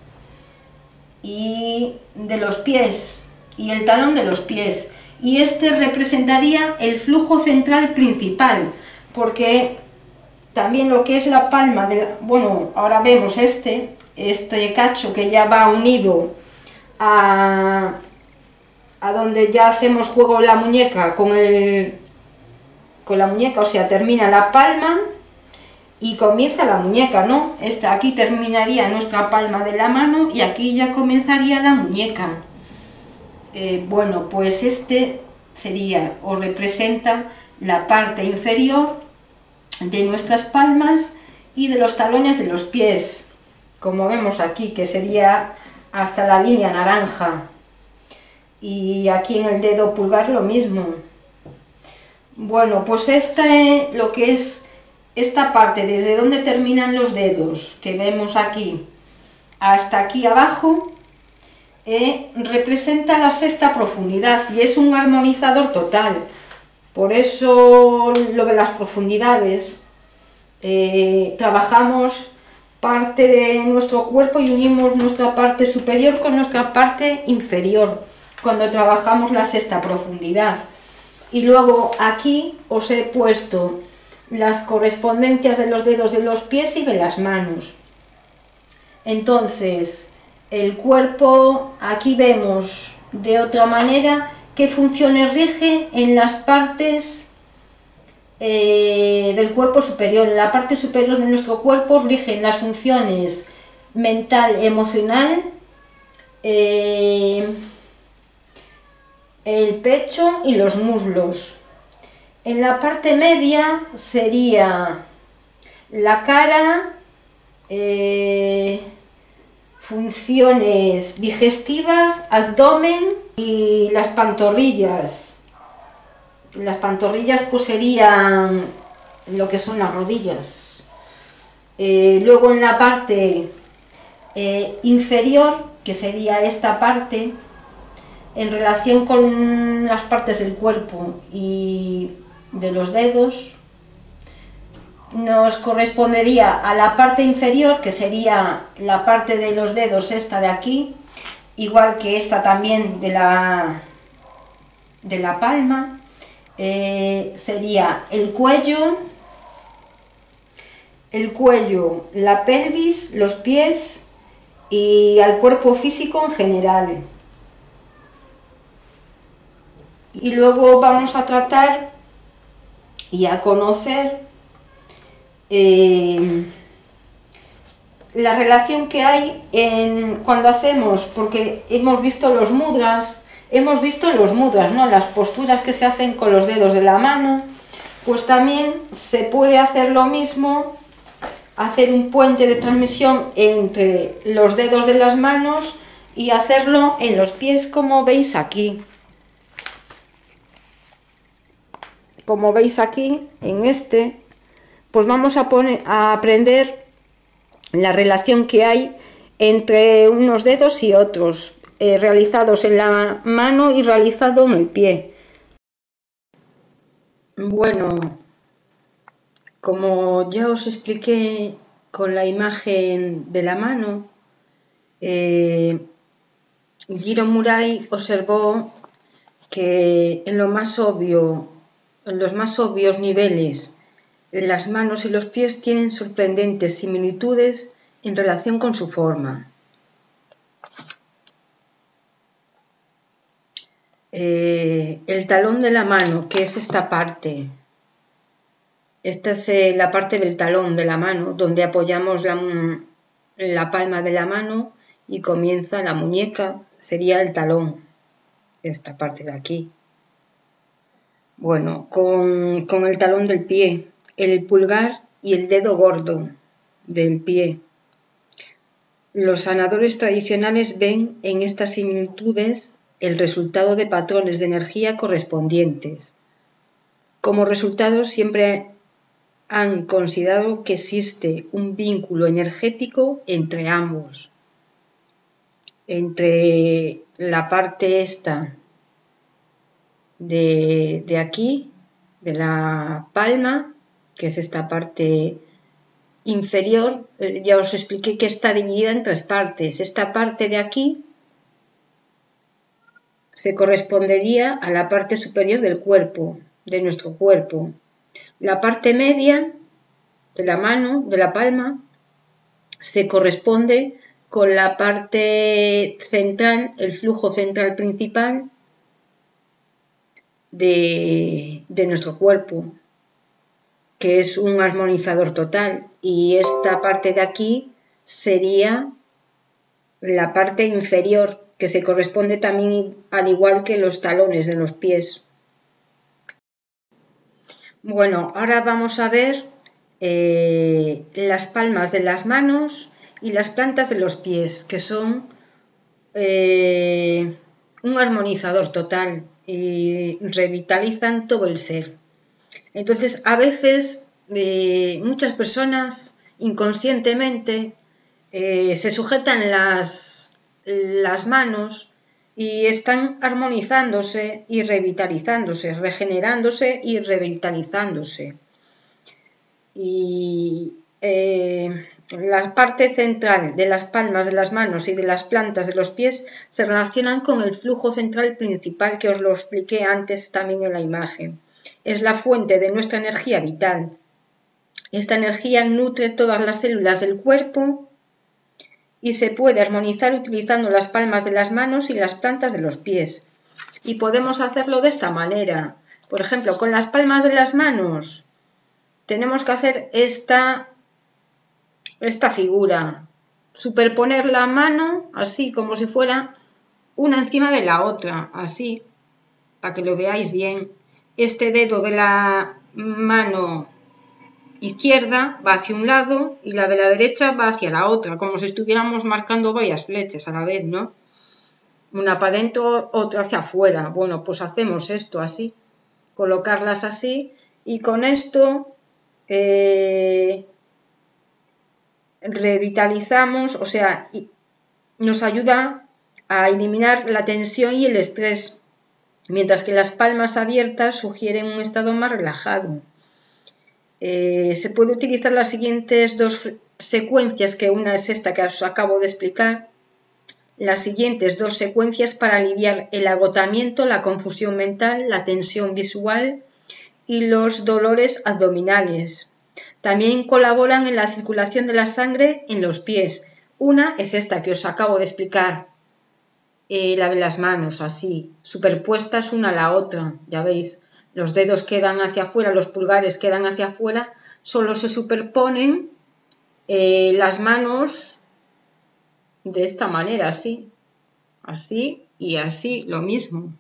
y de los pies y el talón de los pies, y este representaría el flujo central principal, porque también lo que es la palma bueno, ahora vemos este cacho que ya va unido a donde ya hacemos juego la muñeca con la muñeca, o sea, termina la palma y comienza la muñeca, ¿no? Aquí terminaría nuestra palma de la mano y aquí ya comenzaría la muñeca. Bueno, pues este sería o representa la parte inferior de nuestras palmas y de los talones de los pies, como vemos aquí, que sería hasta la línea naranja, y aquí en el dedo pulgar lo mismo. Bueno, pues lo que es esta parte, desde donde terminan los dedos, que vemos aquí, hasta aquí abajo, representa la sexta profundidad y es un armonizador total. Por eso lo de las profundidades, trabajamos parte de nuestro cuerpo y unimos nuestra parte superior con nuestra parte inferior cuando trabajamos la sexta profundidad. Y luego aquí os he puesto las correspondencias de los dedos de los pies y de las manos. Entonces, el cuerpo, aquí vemos de otra manera qué funciones rige en las partes del cuerpo superior. En la parte superior de nuestro cuerpo rigen las funciones mental, emocional, el pecho y los muslos. En la parte media sería la cara, funciones digestivas, abdomen y las pantorrillas. Las pantorrillas pues serían lo que son las rodillas. Luego en la parte inferior, que sería esta parte, en relación con las partes del cuerpo y de los dedos, nos correspondería a la parte inferior, que sería la parte de los dedos, esta de aquí, igual que esta también de la palma, sería el cuello, la pelvis, los pies y al cuerpo físico en general. Y luego vamos a tratar y a conocer la relación que hay cuando hacemos, porque hemos visto los mudras, ¿no? Las posturas que se hacen con los dedos de la mano, pues también se puede hacer lo mismo, hacer un puente de transmisión entre los dedos de las manos y hacerlo en los pies, como veis aquí. Como veis aquí, en pues vamos a aprender la relación que hay entre unos dedos y otros, realizados en la mano y realizado en el pie. Bueno, como ya os expliqué con la imagen de la mano, Jiro Murai observó que en los más obvios niveles, las manos y los pies tienen sorprendentes similitudes en relación con su forma. El talón de la mano, que es esta parte. Esta es la parte del talón de la mano, donde apoyamos la palma de la mano y comienza la muñeca, sería el talón, esta parte de aquí. Bueno, con el talón del pie, el pulgar y el dedo gordo del pie. Los sanadores tradicionales ven en estas similitudes el resultado de patrones de energía correspondientes. Como resultado, siempre han considerado que existe un vínculo energético entre ambos, entre la parte esta de aquí, de la palma, que es esta parte inferior. Ya os expliqué que está dividida en tres partes. Esta parte de aquí se correspondería a la parte superior del cuerpo, de nuestro cuerpo. La parte media de la mano, de la palma, se corresponde con la parte central, el flujo central principal de nuestro cuerpo, que es un armonizador total, y esta parte de aquí sería la parte inferior, que se corresponde también al igual que los talones de los pies. Bueno, ahora vamos a ver las palmas de las manos y las plantas de los pies, que son un armonizador total y revitalizan todo el ser. Entonces, a veces muchas personas inconscientemente se sujetan las manos y están armonizándose y revitalizándose, regenerándose y revitalizándose. Y la parte central de las palmas de las manos y de las plantas de los pies se relacionan con el flujo central principal, que os lo expliqué antes también en la imagen. Es la fuente de nuestra energía vital. Esta energía nutre todas las células del cuerpo y se puede armonizar utilizando las palmas de las manos y las plantas de los pies. Y podemos hacerlo de esta manera. Por ejemplo, con las palmas de las manos tenemos que hacer esta figura. Superponer la mano así, como si fuera una encima de la otra, así, para que lo veáis bien. Este dedo de la mano izquierda va hacia un lado y la de la derecha va hacia la otra, como si estuviéramos marcando varias flechas a la vez, ¿no? Una para adentro, otra hacia afuera. Bueno, pues hacemos esto así, colocarlas así, y con esto revitalizamos, o sea, nos ayuda a eliminar la tensión y el estrés, mientras que las palmas abiertas sugieren un estado más relajado. Se puede utilizar las siguientes dos secuencias, que una es esta que os acabo de explicar, las siguientes dos secuencias para aliviar el agotamiento, la confusión mental, la tensión visual y los dolores abdominales. También colaboran en la circulación de la sangre en los pies. Una es esta que os acabo de explicar, la de las manos, así, superpuestas una a la otra, ya veis. Los dedos quedan hacia afuera, los pulgares quedan hacia afuera, solo se superponen las manos de esta manera, así y así, lo mismo.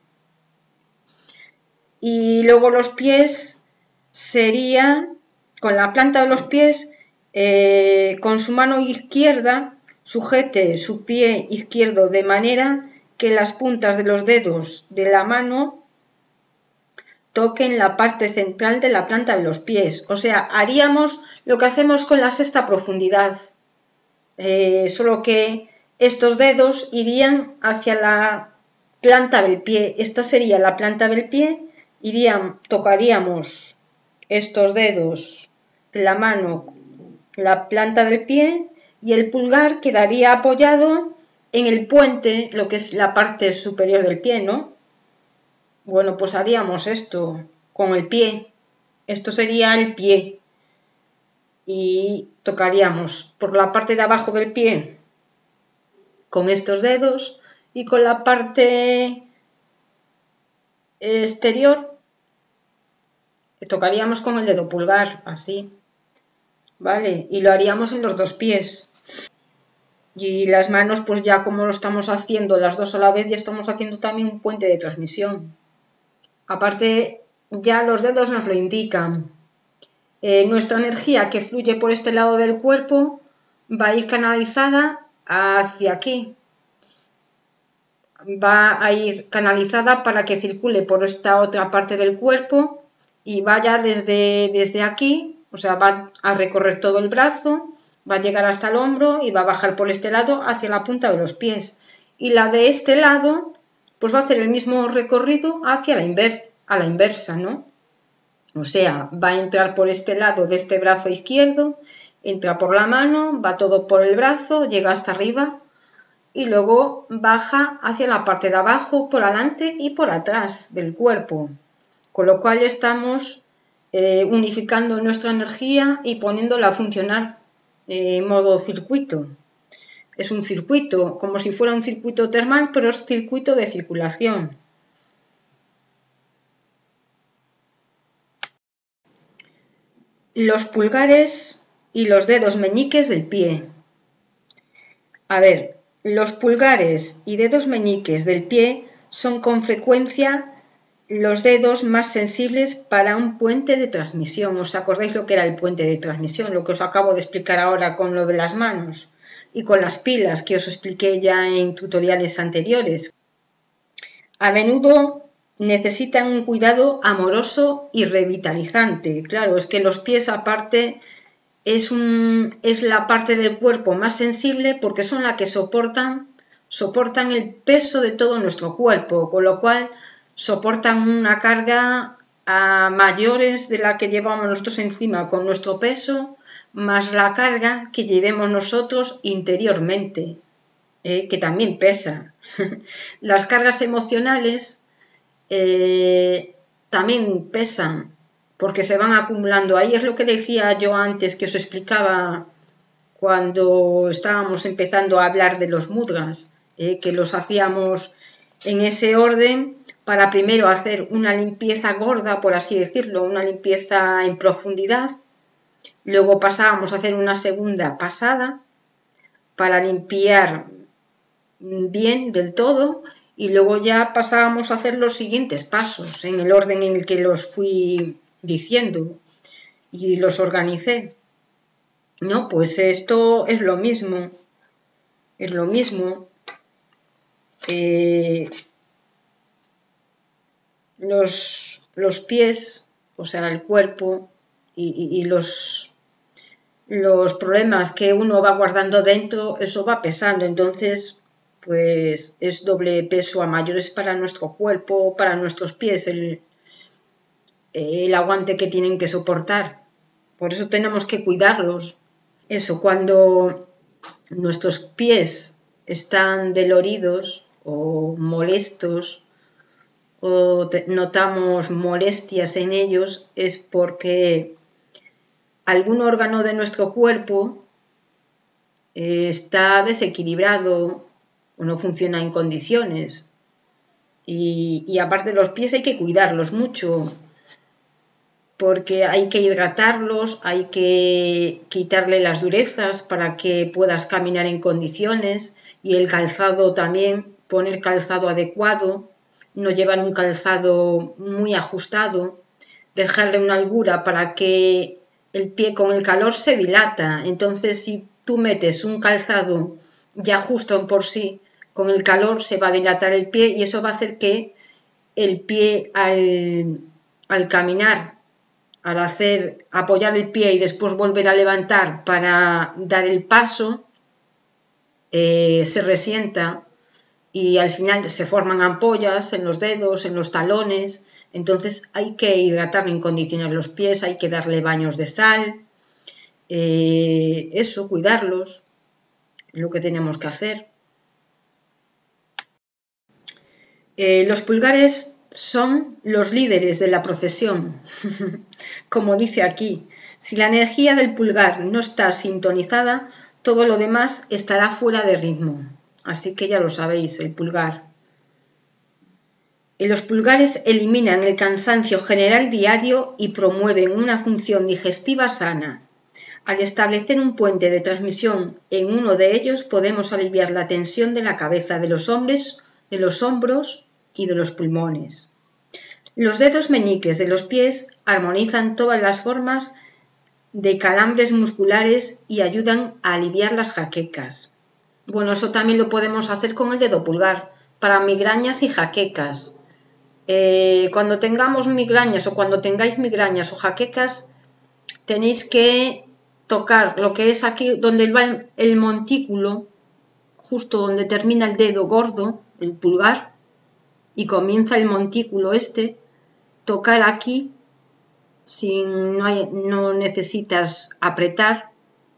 Y luego los pies sería, con la planta de los pies, con su mano izquierda, sujete su pie izquierdo de manera que las puntas de los dedos de la mano toquen la parte central de la planta de los pies. O sea, haríamos lo que hacemos con la sexta profundidad, solo que estos dedos irían hacia la planta del pie. Esto sería la planta del pie, tocaríamos estos dedos de la mano, la planta del pie, y el pulgar quedaría apoyado en el puente, lo que es la parte superior del pie, ¿no? Bueno, pues haríamos esto con el pie. Esto sería el pie. Y tocaríamos por la parte de abajo del pie con estos dedos y con la parte exterior tocaríamos con el dedo pulgar, así. ¿Vale? Y lo haríamos en los dos pies. Y las manos, pues ya como lo estamos haciendo las dos a la vez, ya estamos haciendo también un puente de transmisión. Aparte, ya los dedos nos lo indican. Nuestra energía que fluye por este lado del cuerpo va a ir canalizada hacia aquí. Va a ir canalizada para que circule por esta otra parte del cuerpo y vaya desde aquí, o sea, va a recorrer todo el brazo, va a llegar hasta el hombro y va a bajar por este lado hacia la punta de los pies. Y la de este lado, pues va a hacer el mismo recorrido hacia a la inversa, ¿no? O sea, va a entrar por este lado de este brazo izquierdo, entra por la mano, va todo por el brazo, llega hasta arriba y luego baja hacia la parte de abajo, por adelante y por atrás del cuerpo. Con lo cual estamos unificando nuestra energía y poniéndola a funcionar en modo circuito. Es un circuito, como si fuera un circuito termal, pero es circuito de circulación. Los pulgares y los dedos meñiques del pie. A ver, los pulgares y dedos meñiques del pie son con frecuencia los dedos más sensibles para un puente de transmisión. ¿Os acordáis lo que era el puente de transmisión? Lo que os acabo de explicar ahora con lo de las manos y con las pilas que os expliqué ya en tutoriales anteriores. A menudo necesitan un cuidado amoroso y revitalizante. Claro, es que los pies aparte es la parte del cuerpo más sensible porque son la que soportan el peso de todo nuestro cuerpo, con lo cual soportan una carga a mayores de la que llevamos nosotros encima con nuestro peso, más la carga que llevemos nosotros interiormente, que también pesa. Las cargas emocionales también pesan, porque se van acumulando ahí. Es lo que decía yo antes, que os explicaba cuando estábamos empezando a hablar de los mudras, que los hacíamos en ese orden para primero hacer una limpieza gorda, por así decirlo, una limpieza en profundidad. Luego pasábamos a hacer una segunda pasada para limpiar bien del todo y luego ya pasábamos a hacer los siguientes pasos en el orden en el que los fui diciendo y los organicé. No, pues esto es lo mismo. Es lo mismo. Los pies, o sea, el cuerpo y los problemas que uno va guardando dentro, eso va pesando. Entonces, pues es doble peso a mayores para nuestro cuerpo, para nuestros pies, el aguante que tienen que soportar. Por eso tenemos que cuidarlos. Eso, cuando nuestros pies están doloridos o molestos o notamos molestias en ellos, es porque algún órgano de nuestro cuerpo está desequilibrado o no funciona en condiciones. Y aparte de los pies hay que cuidarlos mucho, porque hay que hidratarlos, hay que quitarle las durezas para que puedas caminar en condiciones, y el calzado también, poner calzado adecuado, no llevar un calzado muy ajustado, dejarle una holgura para que el pie con el calor se dilata. Entonces, si tú metes un calzado ya justo en por sí, con el calor se va a dilatar el pie y eso va a hacer que el pie al caminar, al apoyar el pie y después volver a levantar para dar el paso, se resienta y al final se forman ampollas en los dedos, en los talones. Entonces hay que hidratar en condiciones los pies, hay que darle baños de sal, eso, cuidarlos, es lo que tenemos que hacer. Los pulgares son los líderes de la procesión, como dice aquí. Si la energía del pulgar no está sintonizada, todo lo demás estará fuera de ritmo. Así que ya lo sabéis, el pulgar. Los pulgares eliminan el cansancio general diario y promueven una función digestiva sana. Al establecer un puente de transmisión en uno de ellos, podemos aliviar la tensión de la cabeza, de los hombros y de los pulmones. Los dedos meñiques de los pies armonizan todas las formas de calambres musculares y ayudan a aliviar las jaquecas. Bueno, eso también lo podemos hacer con el dedo pulgar, para migrañas y jaquecas. Cuando tengamos migrañas o cuando tengáis migrañas o jaquecas, tenéis que tocar lo que es aquí donde va el montículo, justo donde termina el dedo gordo, el pulgar, y comienza el montículo tocar aquí, no necesitas apretar,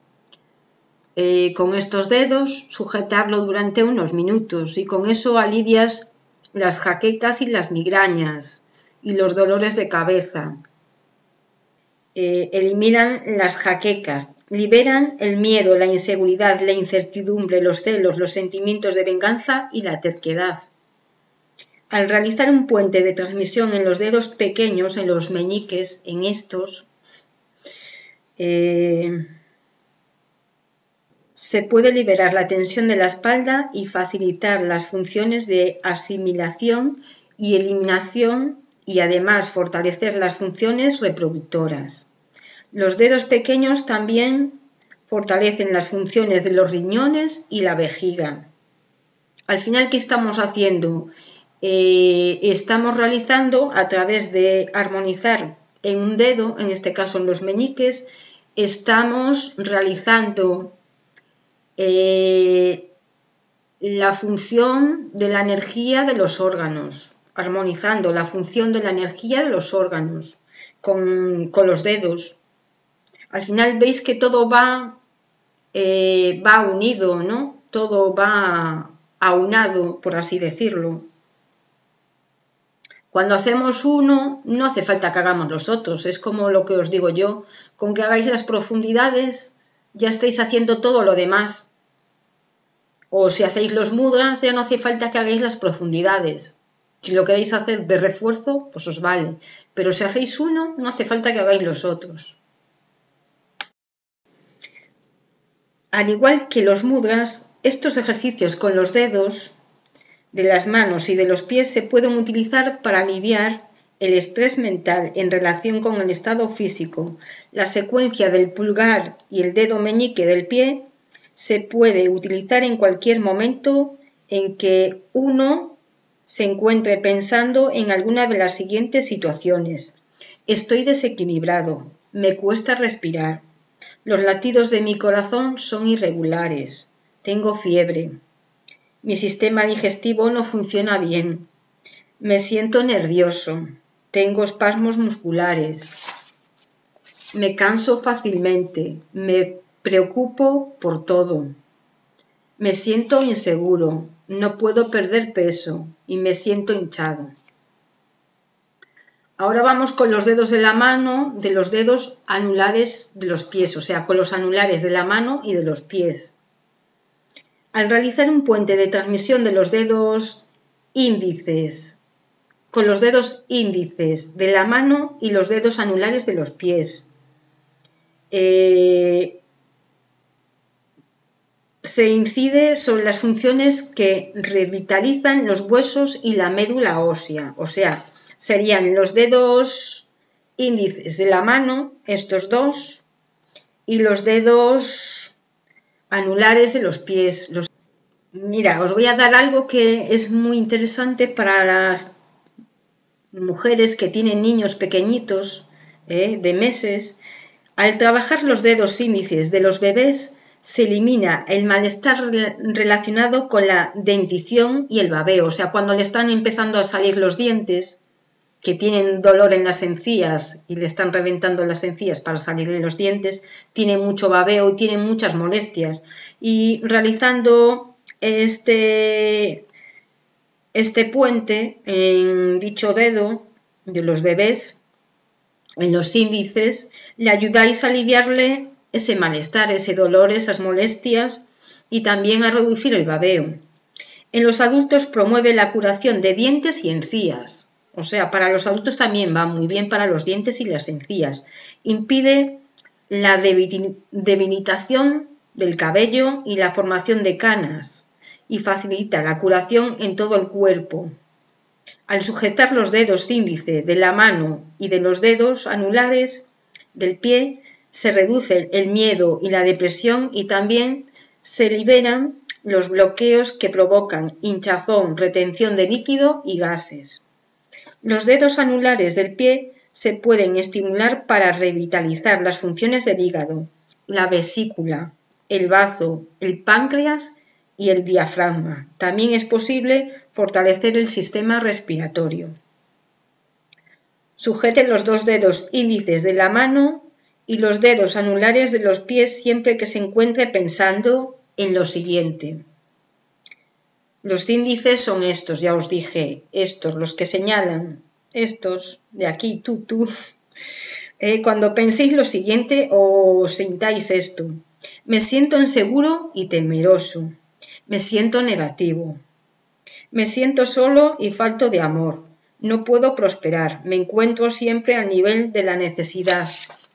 con estos dedos, sujetarlo durante unos minutos y con eso alivias las jaquecas y las migrañas y los dolores de cabeza. Eliminan las jaquecas, liberan el miedo, la inseguridad, la incertidumbre, los celos, los sentimientos de venganza y la terquedad. Al realizar un puente de transmisión en los dedos pequeños, en los meñiques, en estos, se puede liberar la tensión de la espalda y facilitar las funciones de asimilación y eliminación y además fortalecer las funciones reproductoras. Los dedos pequeños también fortalecen las funciones de los riñones y la vejiga. Al final, ¿qué estamos haciendo? Estamos realizando, a través de armonizar en un dedo, en este caso en los meñiques, estamos realizando la función de la energía de los órganos, armonizando la función de la energía de los órganos con los dedos. Al final veis que todo va unido, ¿no? Todo va aunado, por así decirlo. Cuando hacemos uno, no hace falta que hagamos los otros. Es como lo que os digo yo, con que hagáis las profundidades, ya estáis haciendo todo lo demás. O si hacéis los mudras, ya no hace falta que hagáis las profundidades. Si lo queréis hacer de refuerzo, pues os vale. Pero si hacéis uno, no hace falta que hagáis los otros. Al igual que los mudras, estos ejercicios con los dedos de las manos y de los pies se pueden utilizar para aliviar el estrés mental en relación con el estado físico. La secuencia del pulgar y el dedo meñique del pie se puede utilizar en cualquier momento en que uno se encuentre pensando en alguna de las siguientes situaciones. Estoy desequilibrado, me cuesta respirar, los latidos de mi corazón son irregulares, tengo fiebre, mi sistema digestivo no funciona bien, me siento nervioso, tengo espasmos musculares, me canso fácilmente, me preocupo por todo, me siento inseguro, no puedo perder peso y me siento hinchado. Ahora vamos con los dedos de la mano, de los dedos anulares de los pies, o sea, con los anulares de la mano y de los pies. Al realizar un puente de transmisión de los dedos índices, con los dedos índices de la mano y los dedos anulares de los pies, se incide sobre las funciones que revitalizan los huesos y la médula ósea, o sea, serían los dedos índices de la mano, estos dos, y los dedos anulares de los pies. Mira, os voy a dar algo que es muy interesante para las mujeres que tienen niños pequeñitos, de meses. Al trabajar los dedos índices de los bebés, se elimina el malestar relacionado con la dentición y el babeo. O sea, cuando le están empezando a salir los dientes, que tienen dolor en las encías y le están reventando las encías para salirle los dientes, tiene mucho babeo y tiene muchas molestias. Y realizando este puente en dicho dedo de los bebés, en los índices, le ayudáis a aliviarle ese malestar, ese dolor, esas molestias y también a reducir el babeo. En los adultos promueve la curación de dientes y encías. O sea, para los adultos también va muy bien para los dientes y las encías. Impide la debilitación del cabello y la formación de canas y facilita la curación en todo el cuerpo. Al sujetar los dedos índice de la mano y de los dedos anulares del pie, se reduce el miedo y la depresión y también se liberan los bloqueos que provocan hinchazón, retención de líquido y gases. Los dedos anulares del pie se pueden estimular para revitalizar las funciones del hígado, la vesícula, el bazo, el páncreas y el diafragma. También es posible fortalecer el sistema respiratorio. Sujete los dos dedos índices de la mano y los dedos anulares de los pies siempre que se encuentre pensando en lo siguiente. Los índices son estos, ya os dije, estos, los que señalan, estos de aquí, tú. Cuando penséis lo siguiente o sintáis esto, me siento inseguro y temeroso, me siento negativo, me siento solo y falto de amor, no puedo prosperar, me encuentro siempre al nivel de la necesidad,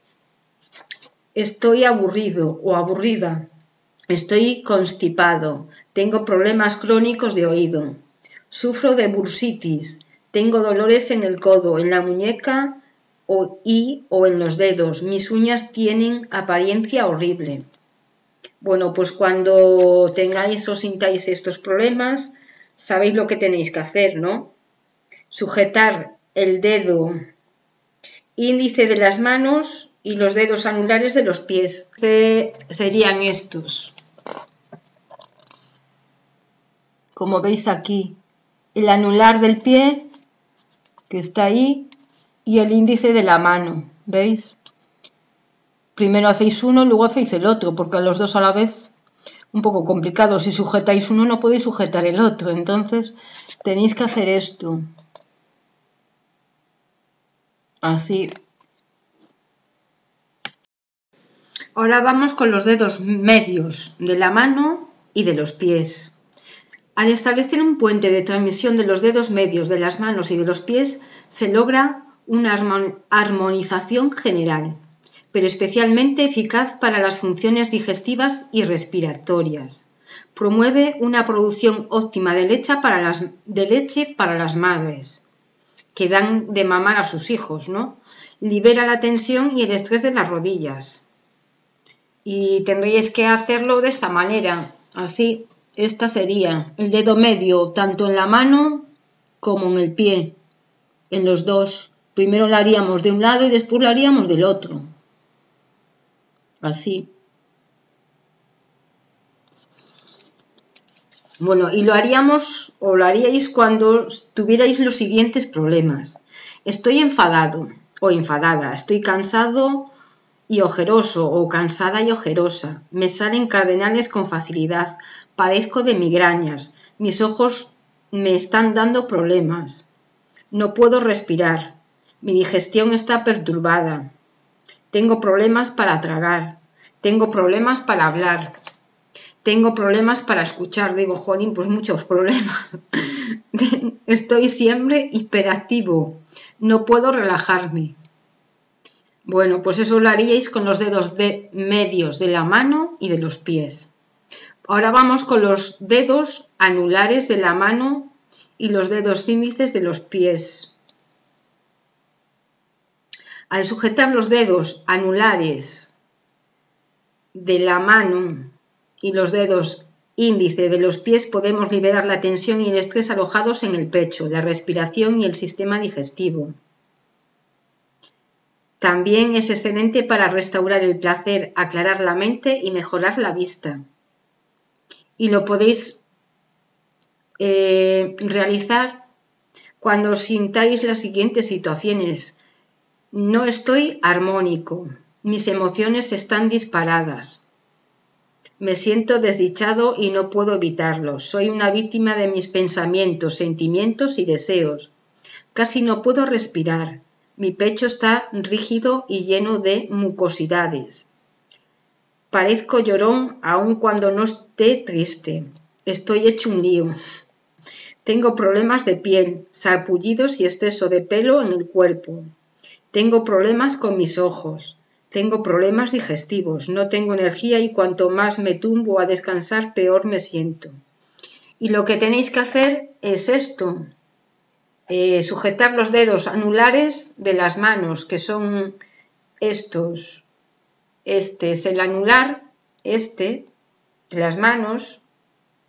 estoy aburrido o aburrida, estoy constipado, tengo problemas crónicos de oído, sufro de bursitis, tengo dolores en el codo, en la muñeca o en los dedos, mis uñas tienen apariencia horrible. Bueno, pues cuando tengáis o sintáis estos problemas, sabéis lo que tenéis que hacer, ¿no? Sujetar el dedo índice de las manos y los dedos anulares de los pies, que serían estos. Como veis aquí, el anular del pie, que está ahí, y el índice de la mano, ¿veis? Primero hacéis uno, luego hacéis el otro, porque los dos a la vez, un poco complicado. Si sujetáis uno no podéis sujetar el otro, entonces tenéis que hacer esto. Así. Ahora vamos con los dedos medios de la mano y de los pies. Al establecer un puente de transmisión de los dedos medios de las manos y de los pies, se logra una armonización general, pero especialmente eficaz para las funciones digestivas y respiratorias. Promueve una producción óptima de leche para las madres que dan de mamar a sus hijos, ¿no? Libera la tensión y el estrés de las rodillas. Y tendríais que hacerlo de esta manera, así. Esta sería el dedo medio tanto en la mano como en el pie, en los dos. Primero lo haríamos de un lado y después lo haríamos del otro. Así. Bueno, y lo haríamos o lo haríais cuando tuvierais los siguientes problemas. Estoy enfadado o enfadada, estoy cansado y ojeroso o cansada y ojerosa, me salen cardenales con facilidad, padezco de migrañas, mis ojos me están dando problemas, no puedo respirar, mi digestión está perturbada, tengo problemas para tragar, tengo problemas para hablar, tengo problemas para escuchar, digo, jolín, pues muchos problemas, estoy siempre hiperactivo, no puedo relajarme. Bueno, pues eso lo haríais con los dedos medios de la mano y de los pies. Ahora vamos con los dedos anulares de la mano y los dedos índices de los pies. Al sujetar los dedos anulares de la mano y los dedos índice de los pies podemos liberar la tensión y el estrés alojados en el pecho, la respiración y el sistema digestivo. También es excelente para restaurar el placer, aclarar la mente y mejorar la vista. Y lo podéis realizar cuando sintáis las siguientes situaciones. No estoy armónico, mis emociones están disparadas. Me siento desdichado y no puedo evitarlo. Soy una víctima de mis pensamientos, sentimientos y deseos. Casi no puedo respirar. Mi pecho está rígido y lleno de mucosidades. Parezco llorón aun cuando no esté triste. Estoy hecho un lío. Tengo problemas de piel, sarpullidos y exceso de pelo en el cuerpo. Tengo problemas con mis ojos. Tengo problemas digestivos. No tengo energía y cuanto más me tumbo a descansar, peor me siento. Y lo que tenéis que hacer es esto. Sujetar los dedos anulares de las manos, que son estos. Este es el anular, de las manos,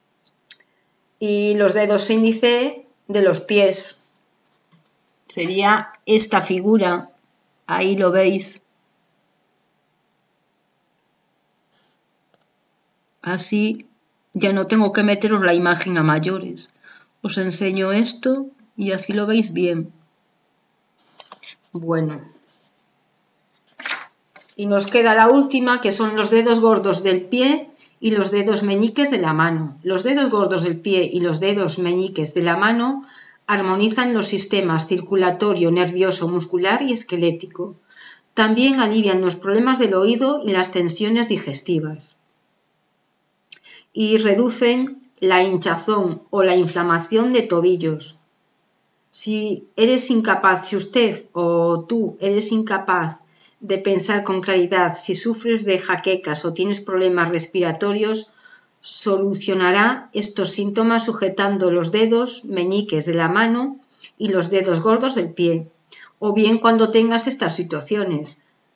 y los dedos índice de los pies. Sería esta figura, ahí lo veis. Así ya no tengo que meteros la imagen a mayores. Os enseño esto y así lo veis bien. Bueno. Y nos queda la última, que son los dedos gordos del pie y los dedos meñiques de la mano. Los dedos gordos del pie y los dedos meñiques de la mano armonizan los sistemas circulatorio, nervioso, muscular y esquelético. También alivian los problemas del oído y las tensiones digestivas. Y reducen la hinchazón o la inflamación de tobillos. Si usted o tú eres incapaz de pensar con claridad, si sufres de jaquecas o tienes problemas respiratorios, solucionará estos síntomas sujetando los dedos meñiques de la mano y los dedos gordos del pie, o bien cuando tengas estas situaciones.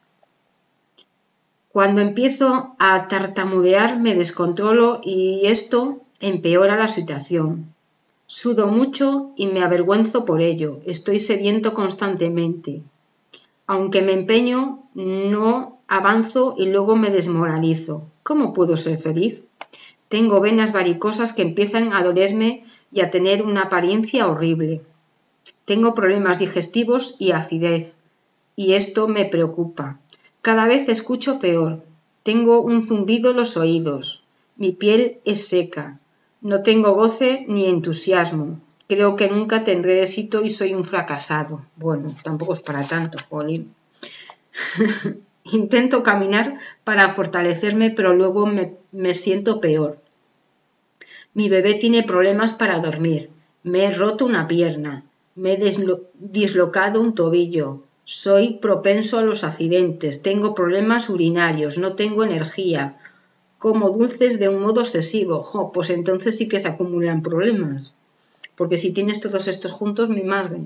Cuando empiezo a tartamudear me descontrolo y esto empeora la situación. Sudo mucho y me avergüenzo por ello, estoy sediento constantemente. Aunque me empeño, no avanzo y luego me desmoralizo. ¿Cómo puedo ser feliz? Tengo venas varicosas que empiezan a dolerme y a tener una apariencia horrible. Tengo problemas digestivos y acidez, y esto me preocupa. Cada vez escucho peor. Tengo un zumbido en los oídos. Mi piel es seca. No tengo goce ni entusiasmo. Creo que nunca tendré éxito y soy un fracasado. Bueno, tampoco es para tanto, jolín. Intento caminar para fortalecerme, pero luego me siento peor. Mi bebé tiene problemas para dormir. Me he roto una pierna. Me he dislocado un tobillo. Soy propenso a los accidentes. Tengo problemas urinarios. No tengo energía. Como dulces de un modo excesivo. Pues entonces sí que se acumulan problemas. Porque si tienes todos estos juntos, mi madre.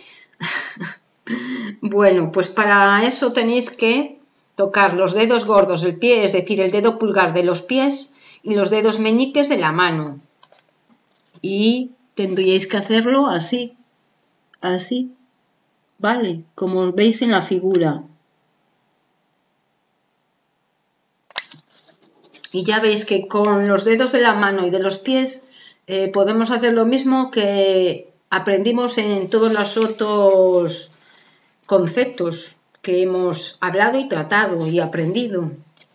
Bueno, pues para eso tenéis que tocar los dedos gordos del pie, es decir, el dedo pulgar de los pies y los dedos meñiques de la mano. Y tendríais que hacerlo así, así, ¿vale? Como veis en la figura. Y ya veis que con los dedos de la mano y de los pies podemos hacer lo mismo que aprendimos en todos los otros conceptos que hemos hablado y tratado y aprendido.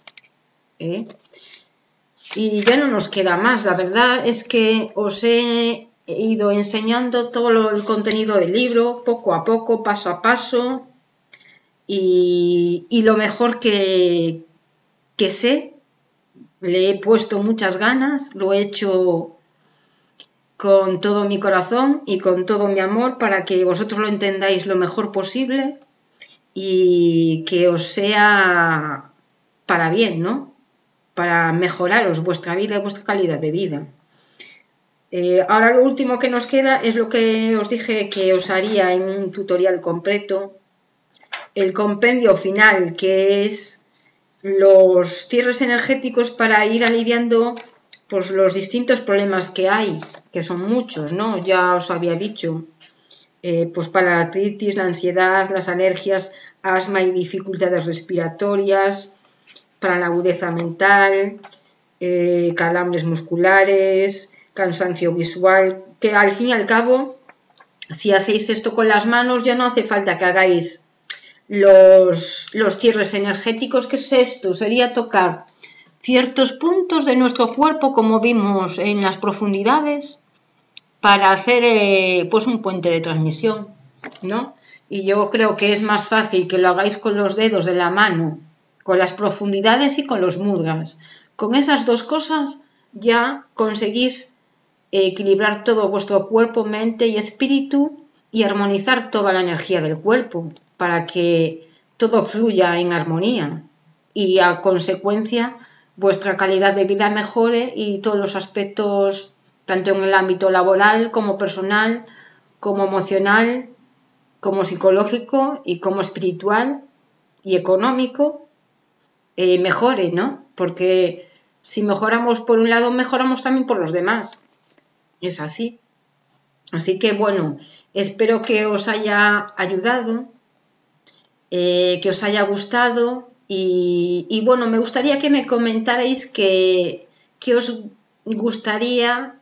Y ya no nos queda más. La verdad es que os he ido enseñando todo el contenido del libro, poco a poco, paso a paso, y lo mejor que sé. Le he puesto muchas ganas, lo he hecho con todo mi corazón y con todo mi amor para que vosotros lo entendáis lo mejor posible y que os sea para bien, ¿no? Para mejoraros vuestra vida y vuestra calidad de vida. Ahora lo último que nos queda es lo que os dije que os haría en un tutorial completo, el compendio final, que es los cierres energéticos para ir aliviando pues, los distintos problemas que hay, que son muchos, ¿no? Ya os había dicho, pues para la artritis, la ansiedad, las alergias, asma y dificultades respiratorias, para la agudeza mental, calambres musculares, cansancio visual, que al fin y al cabo, si hacéis esto con las manos, ya no hace falta que hagáis los cierres energéticos. ¿Qué es esto? Sería tocar ciertos puntos de nuestro cuerpo, como vimos en las profundidades, para hacer pues un puente de transmisión, ¿no? Y yo creo que es más fácil que lo hagáis con los dedos de la mano, con las profundidades y con los mudras. Con esas dos cosas ya conseguís equilibrar todo vuestro cuerpo, mente y espíritu y armonizar toda la energía del cuerpo para que todo fluya en armonía y a consecuencia vuestra calidad de vida mejore y todos los aspectos, tanto en el ámbito laboral como personal, como emocional, como psicológico y como espiritual y económico, mejore, ¿no? Porque si mejoramos por un lado, mejoramos también por los demás. es así. Así que bueno, espero que os haya ayudado, que os haya gustado y bueno, me gustaría que me comentarais que os gustaría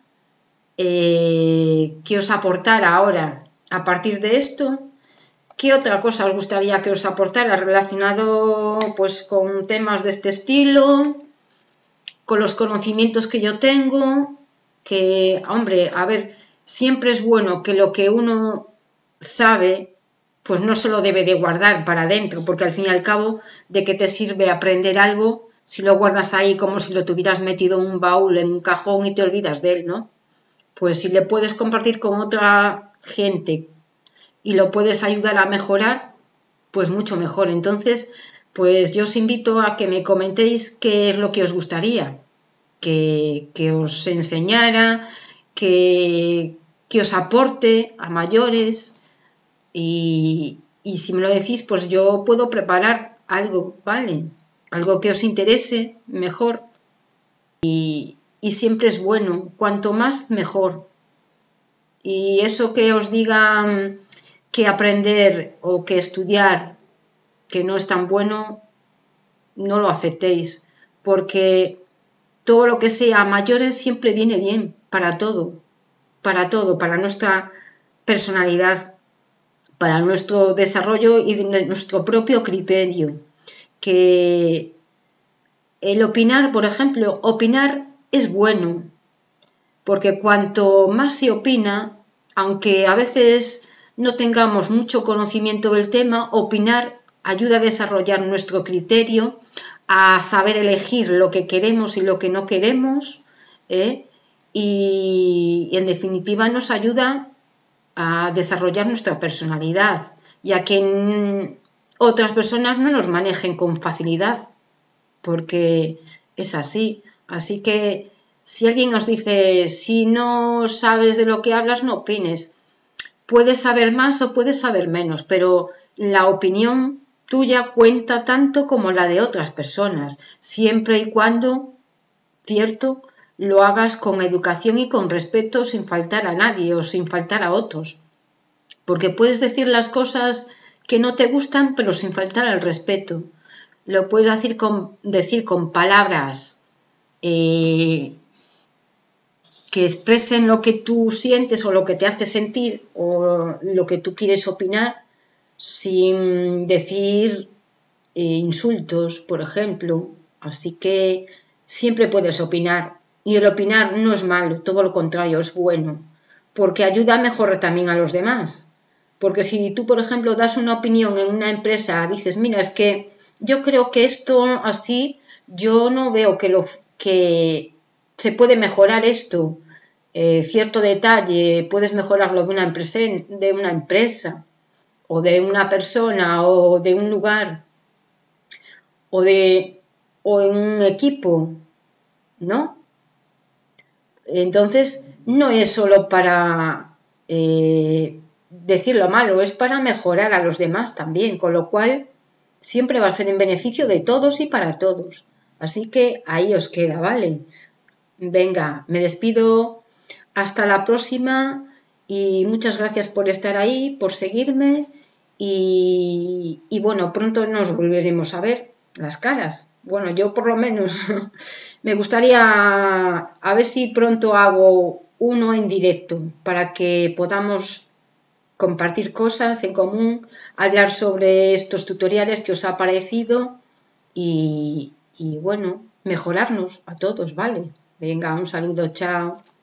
que os aportara ahora a partir de esto. ¿Qué otra cosa os gustaría que os aportara relacionado pues con temas de este estilo, con los conocimientos que yo tengo? Que, hombre, a ver, siempre es bueno que lo que uno sabe, pues no se lo debe de guardar para adentro, porque al fin y al cabo, ¿de qué te sirve aprender algo si lo guardas ahí como si lo tuvieras metido en un baúl, en un cajón y te olvidas de él, ¿no? Pues si le puedes compartir con otra gente y lo puedes ayudar a mejorar, pues mucho mejor. Entonces, pues yo os invito a que me comentéis qué es lo que os gustaría, que os enseñara, que os aporte a mayores y si me lo decís, pues yo puedo preparar algo, ¿vale? Algo que os interese mejor y siempre es bueno, cuanto más mejor. Y eso que os digan que aprender o que estudiar que no es tan bueno, no lo aceptéis, porque todo lo que sea mayores siempre viene bien para todo, para nuestra personalidad, para nuestro desarrollo y de nuestro propio criterio. Que el opinar, por ejemplo, opinar es bueno, porque cuanto más se opina, aunque a veces no tengamos mucho conocimiento del tema, opinar ayuda a desarrollar nuestro criterio, a saber elegir lo que queremos y lo que no queremos, y en definitiva nos ayuda a desarrollar nuestra personalidad, ya que otras personas no nos manejen con facilidad, porque es así. Así que si alguien nos dice, si no sabes de lo que hablas, no opines. Puedes saber más o puedes saber menos, pero la opinión tuya cuenta tanto como la de otras personas, siempre y cuando, cierto, lo hagas con educación y con respeto, sin faltar a nadie o sin faltar a otros. Porque puedes decir las cosas que no te gustan, pero sin faltar al respeto. Lo puedes decir con palabras que expresen lo que tú sientes o lo que te hace sentir o lo que tú quieres opinar, sin decir insultos, por ejemplo. Así que siempre puedes opinar. Y el opinar no es malo, todo lo contrario, es bueno, porque ayuda a mejorar también a los demás. Porque si tú, por ejemplo, das una opinión en una empresa, dices, mira, es que yo creo que esto así, yo no veo que se puede mejorar esto, cierto detalle, puedes mejorarlo de una empresa, o de una persona, o de un lugar, o en un equipo, ¿no? Entonces, no es solo para decir lo malo, es para mejorar a los demás también, con lo cual siempre va a ser en beneficio de todos y para todos. Así que ahí os queda, ¿vale? Venga, me despido, hasta la próxima y muchas gracias por estar ahí, por seguirme y bueno, pronto nos volveremos a ver las caras. Bueno, yo por lo menos me gustaría a ver si pronto hago uno en directo para que podamos compartir cosas en común, hablar sobre estos tutoriales que os ha parecido y bueno, mejorarnos a todos, ¿vale? Venga, un saludo, chao.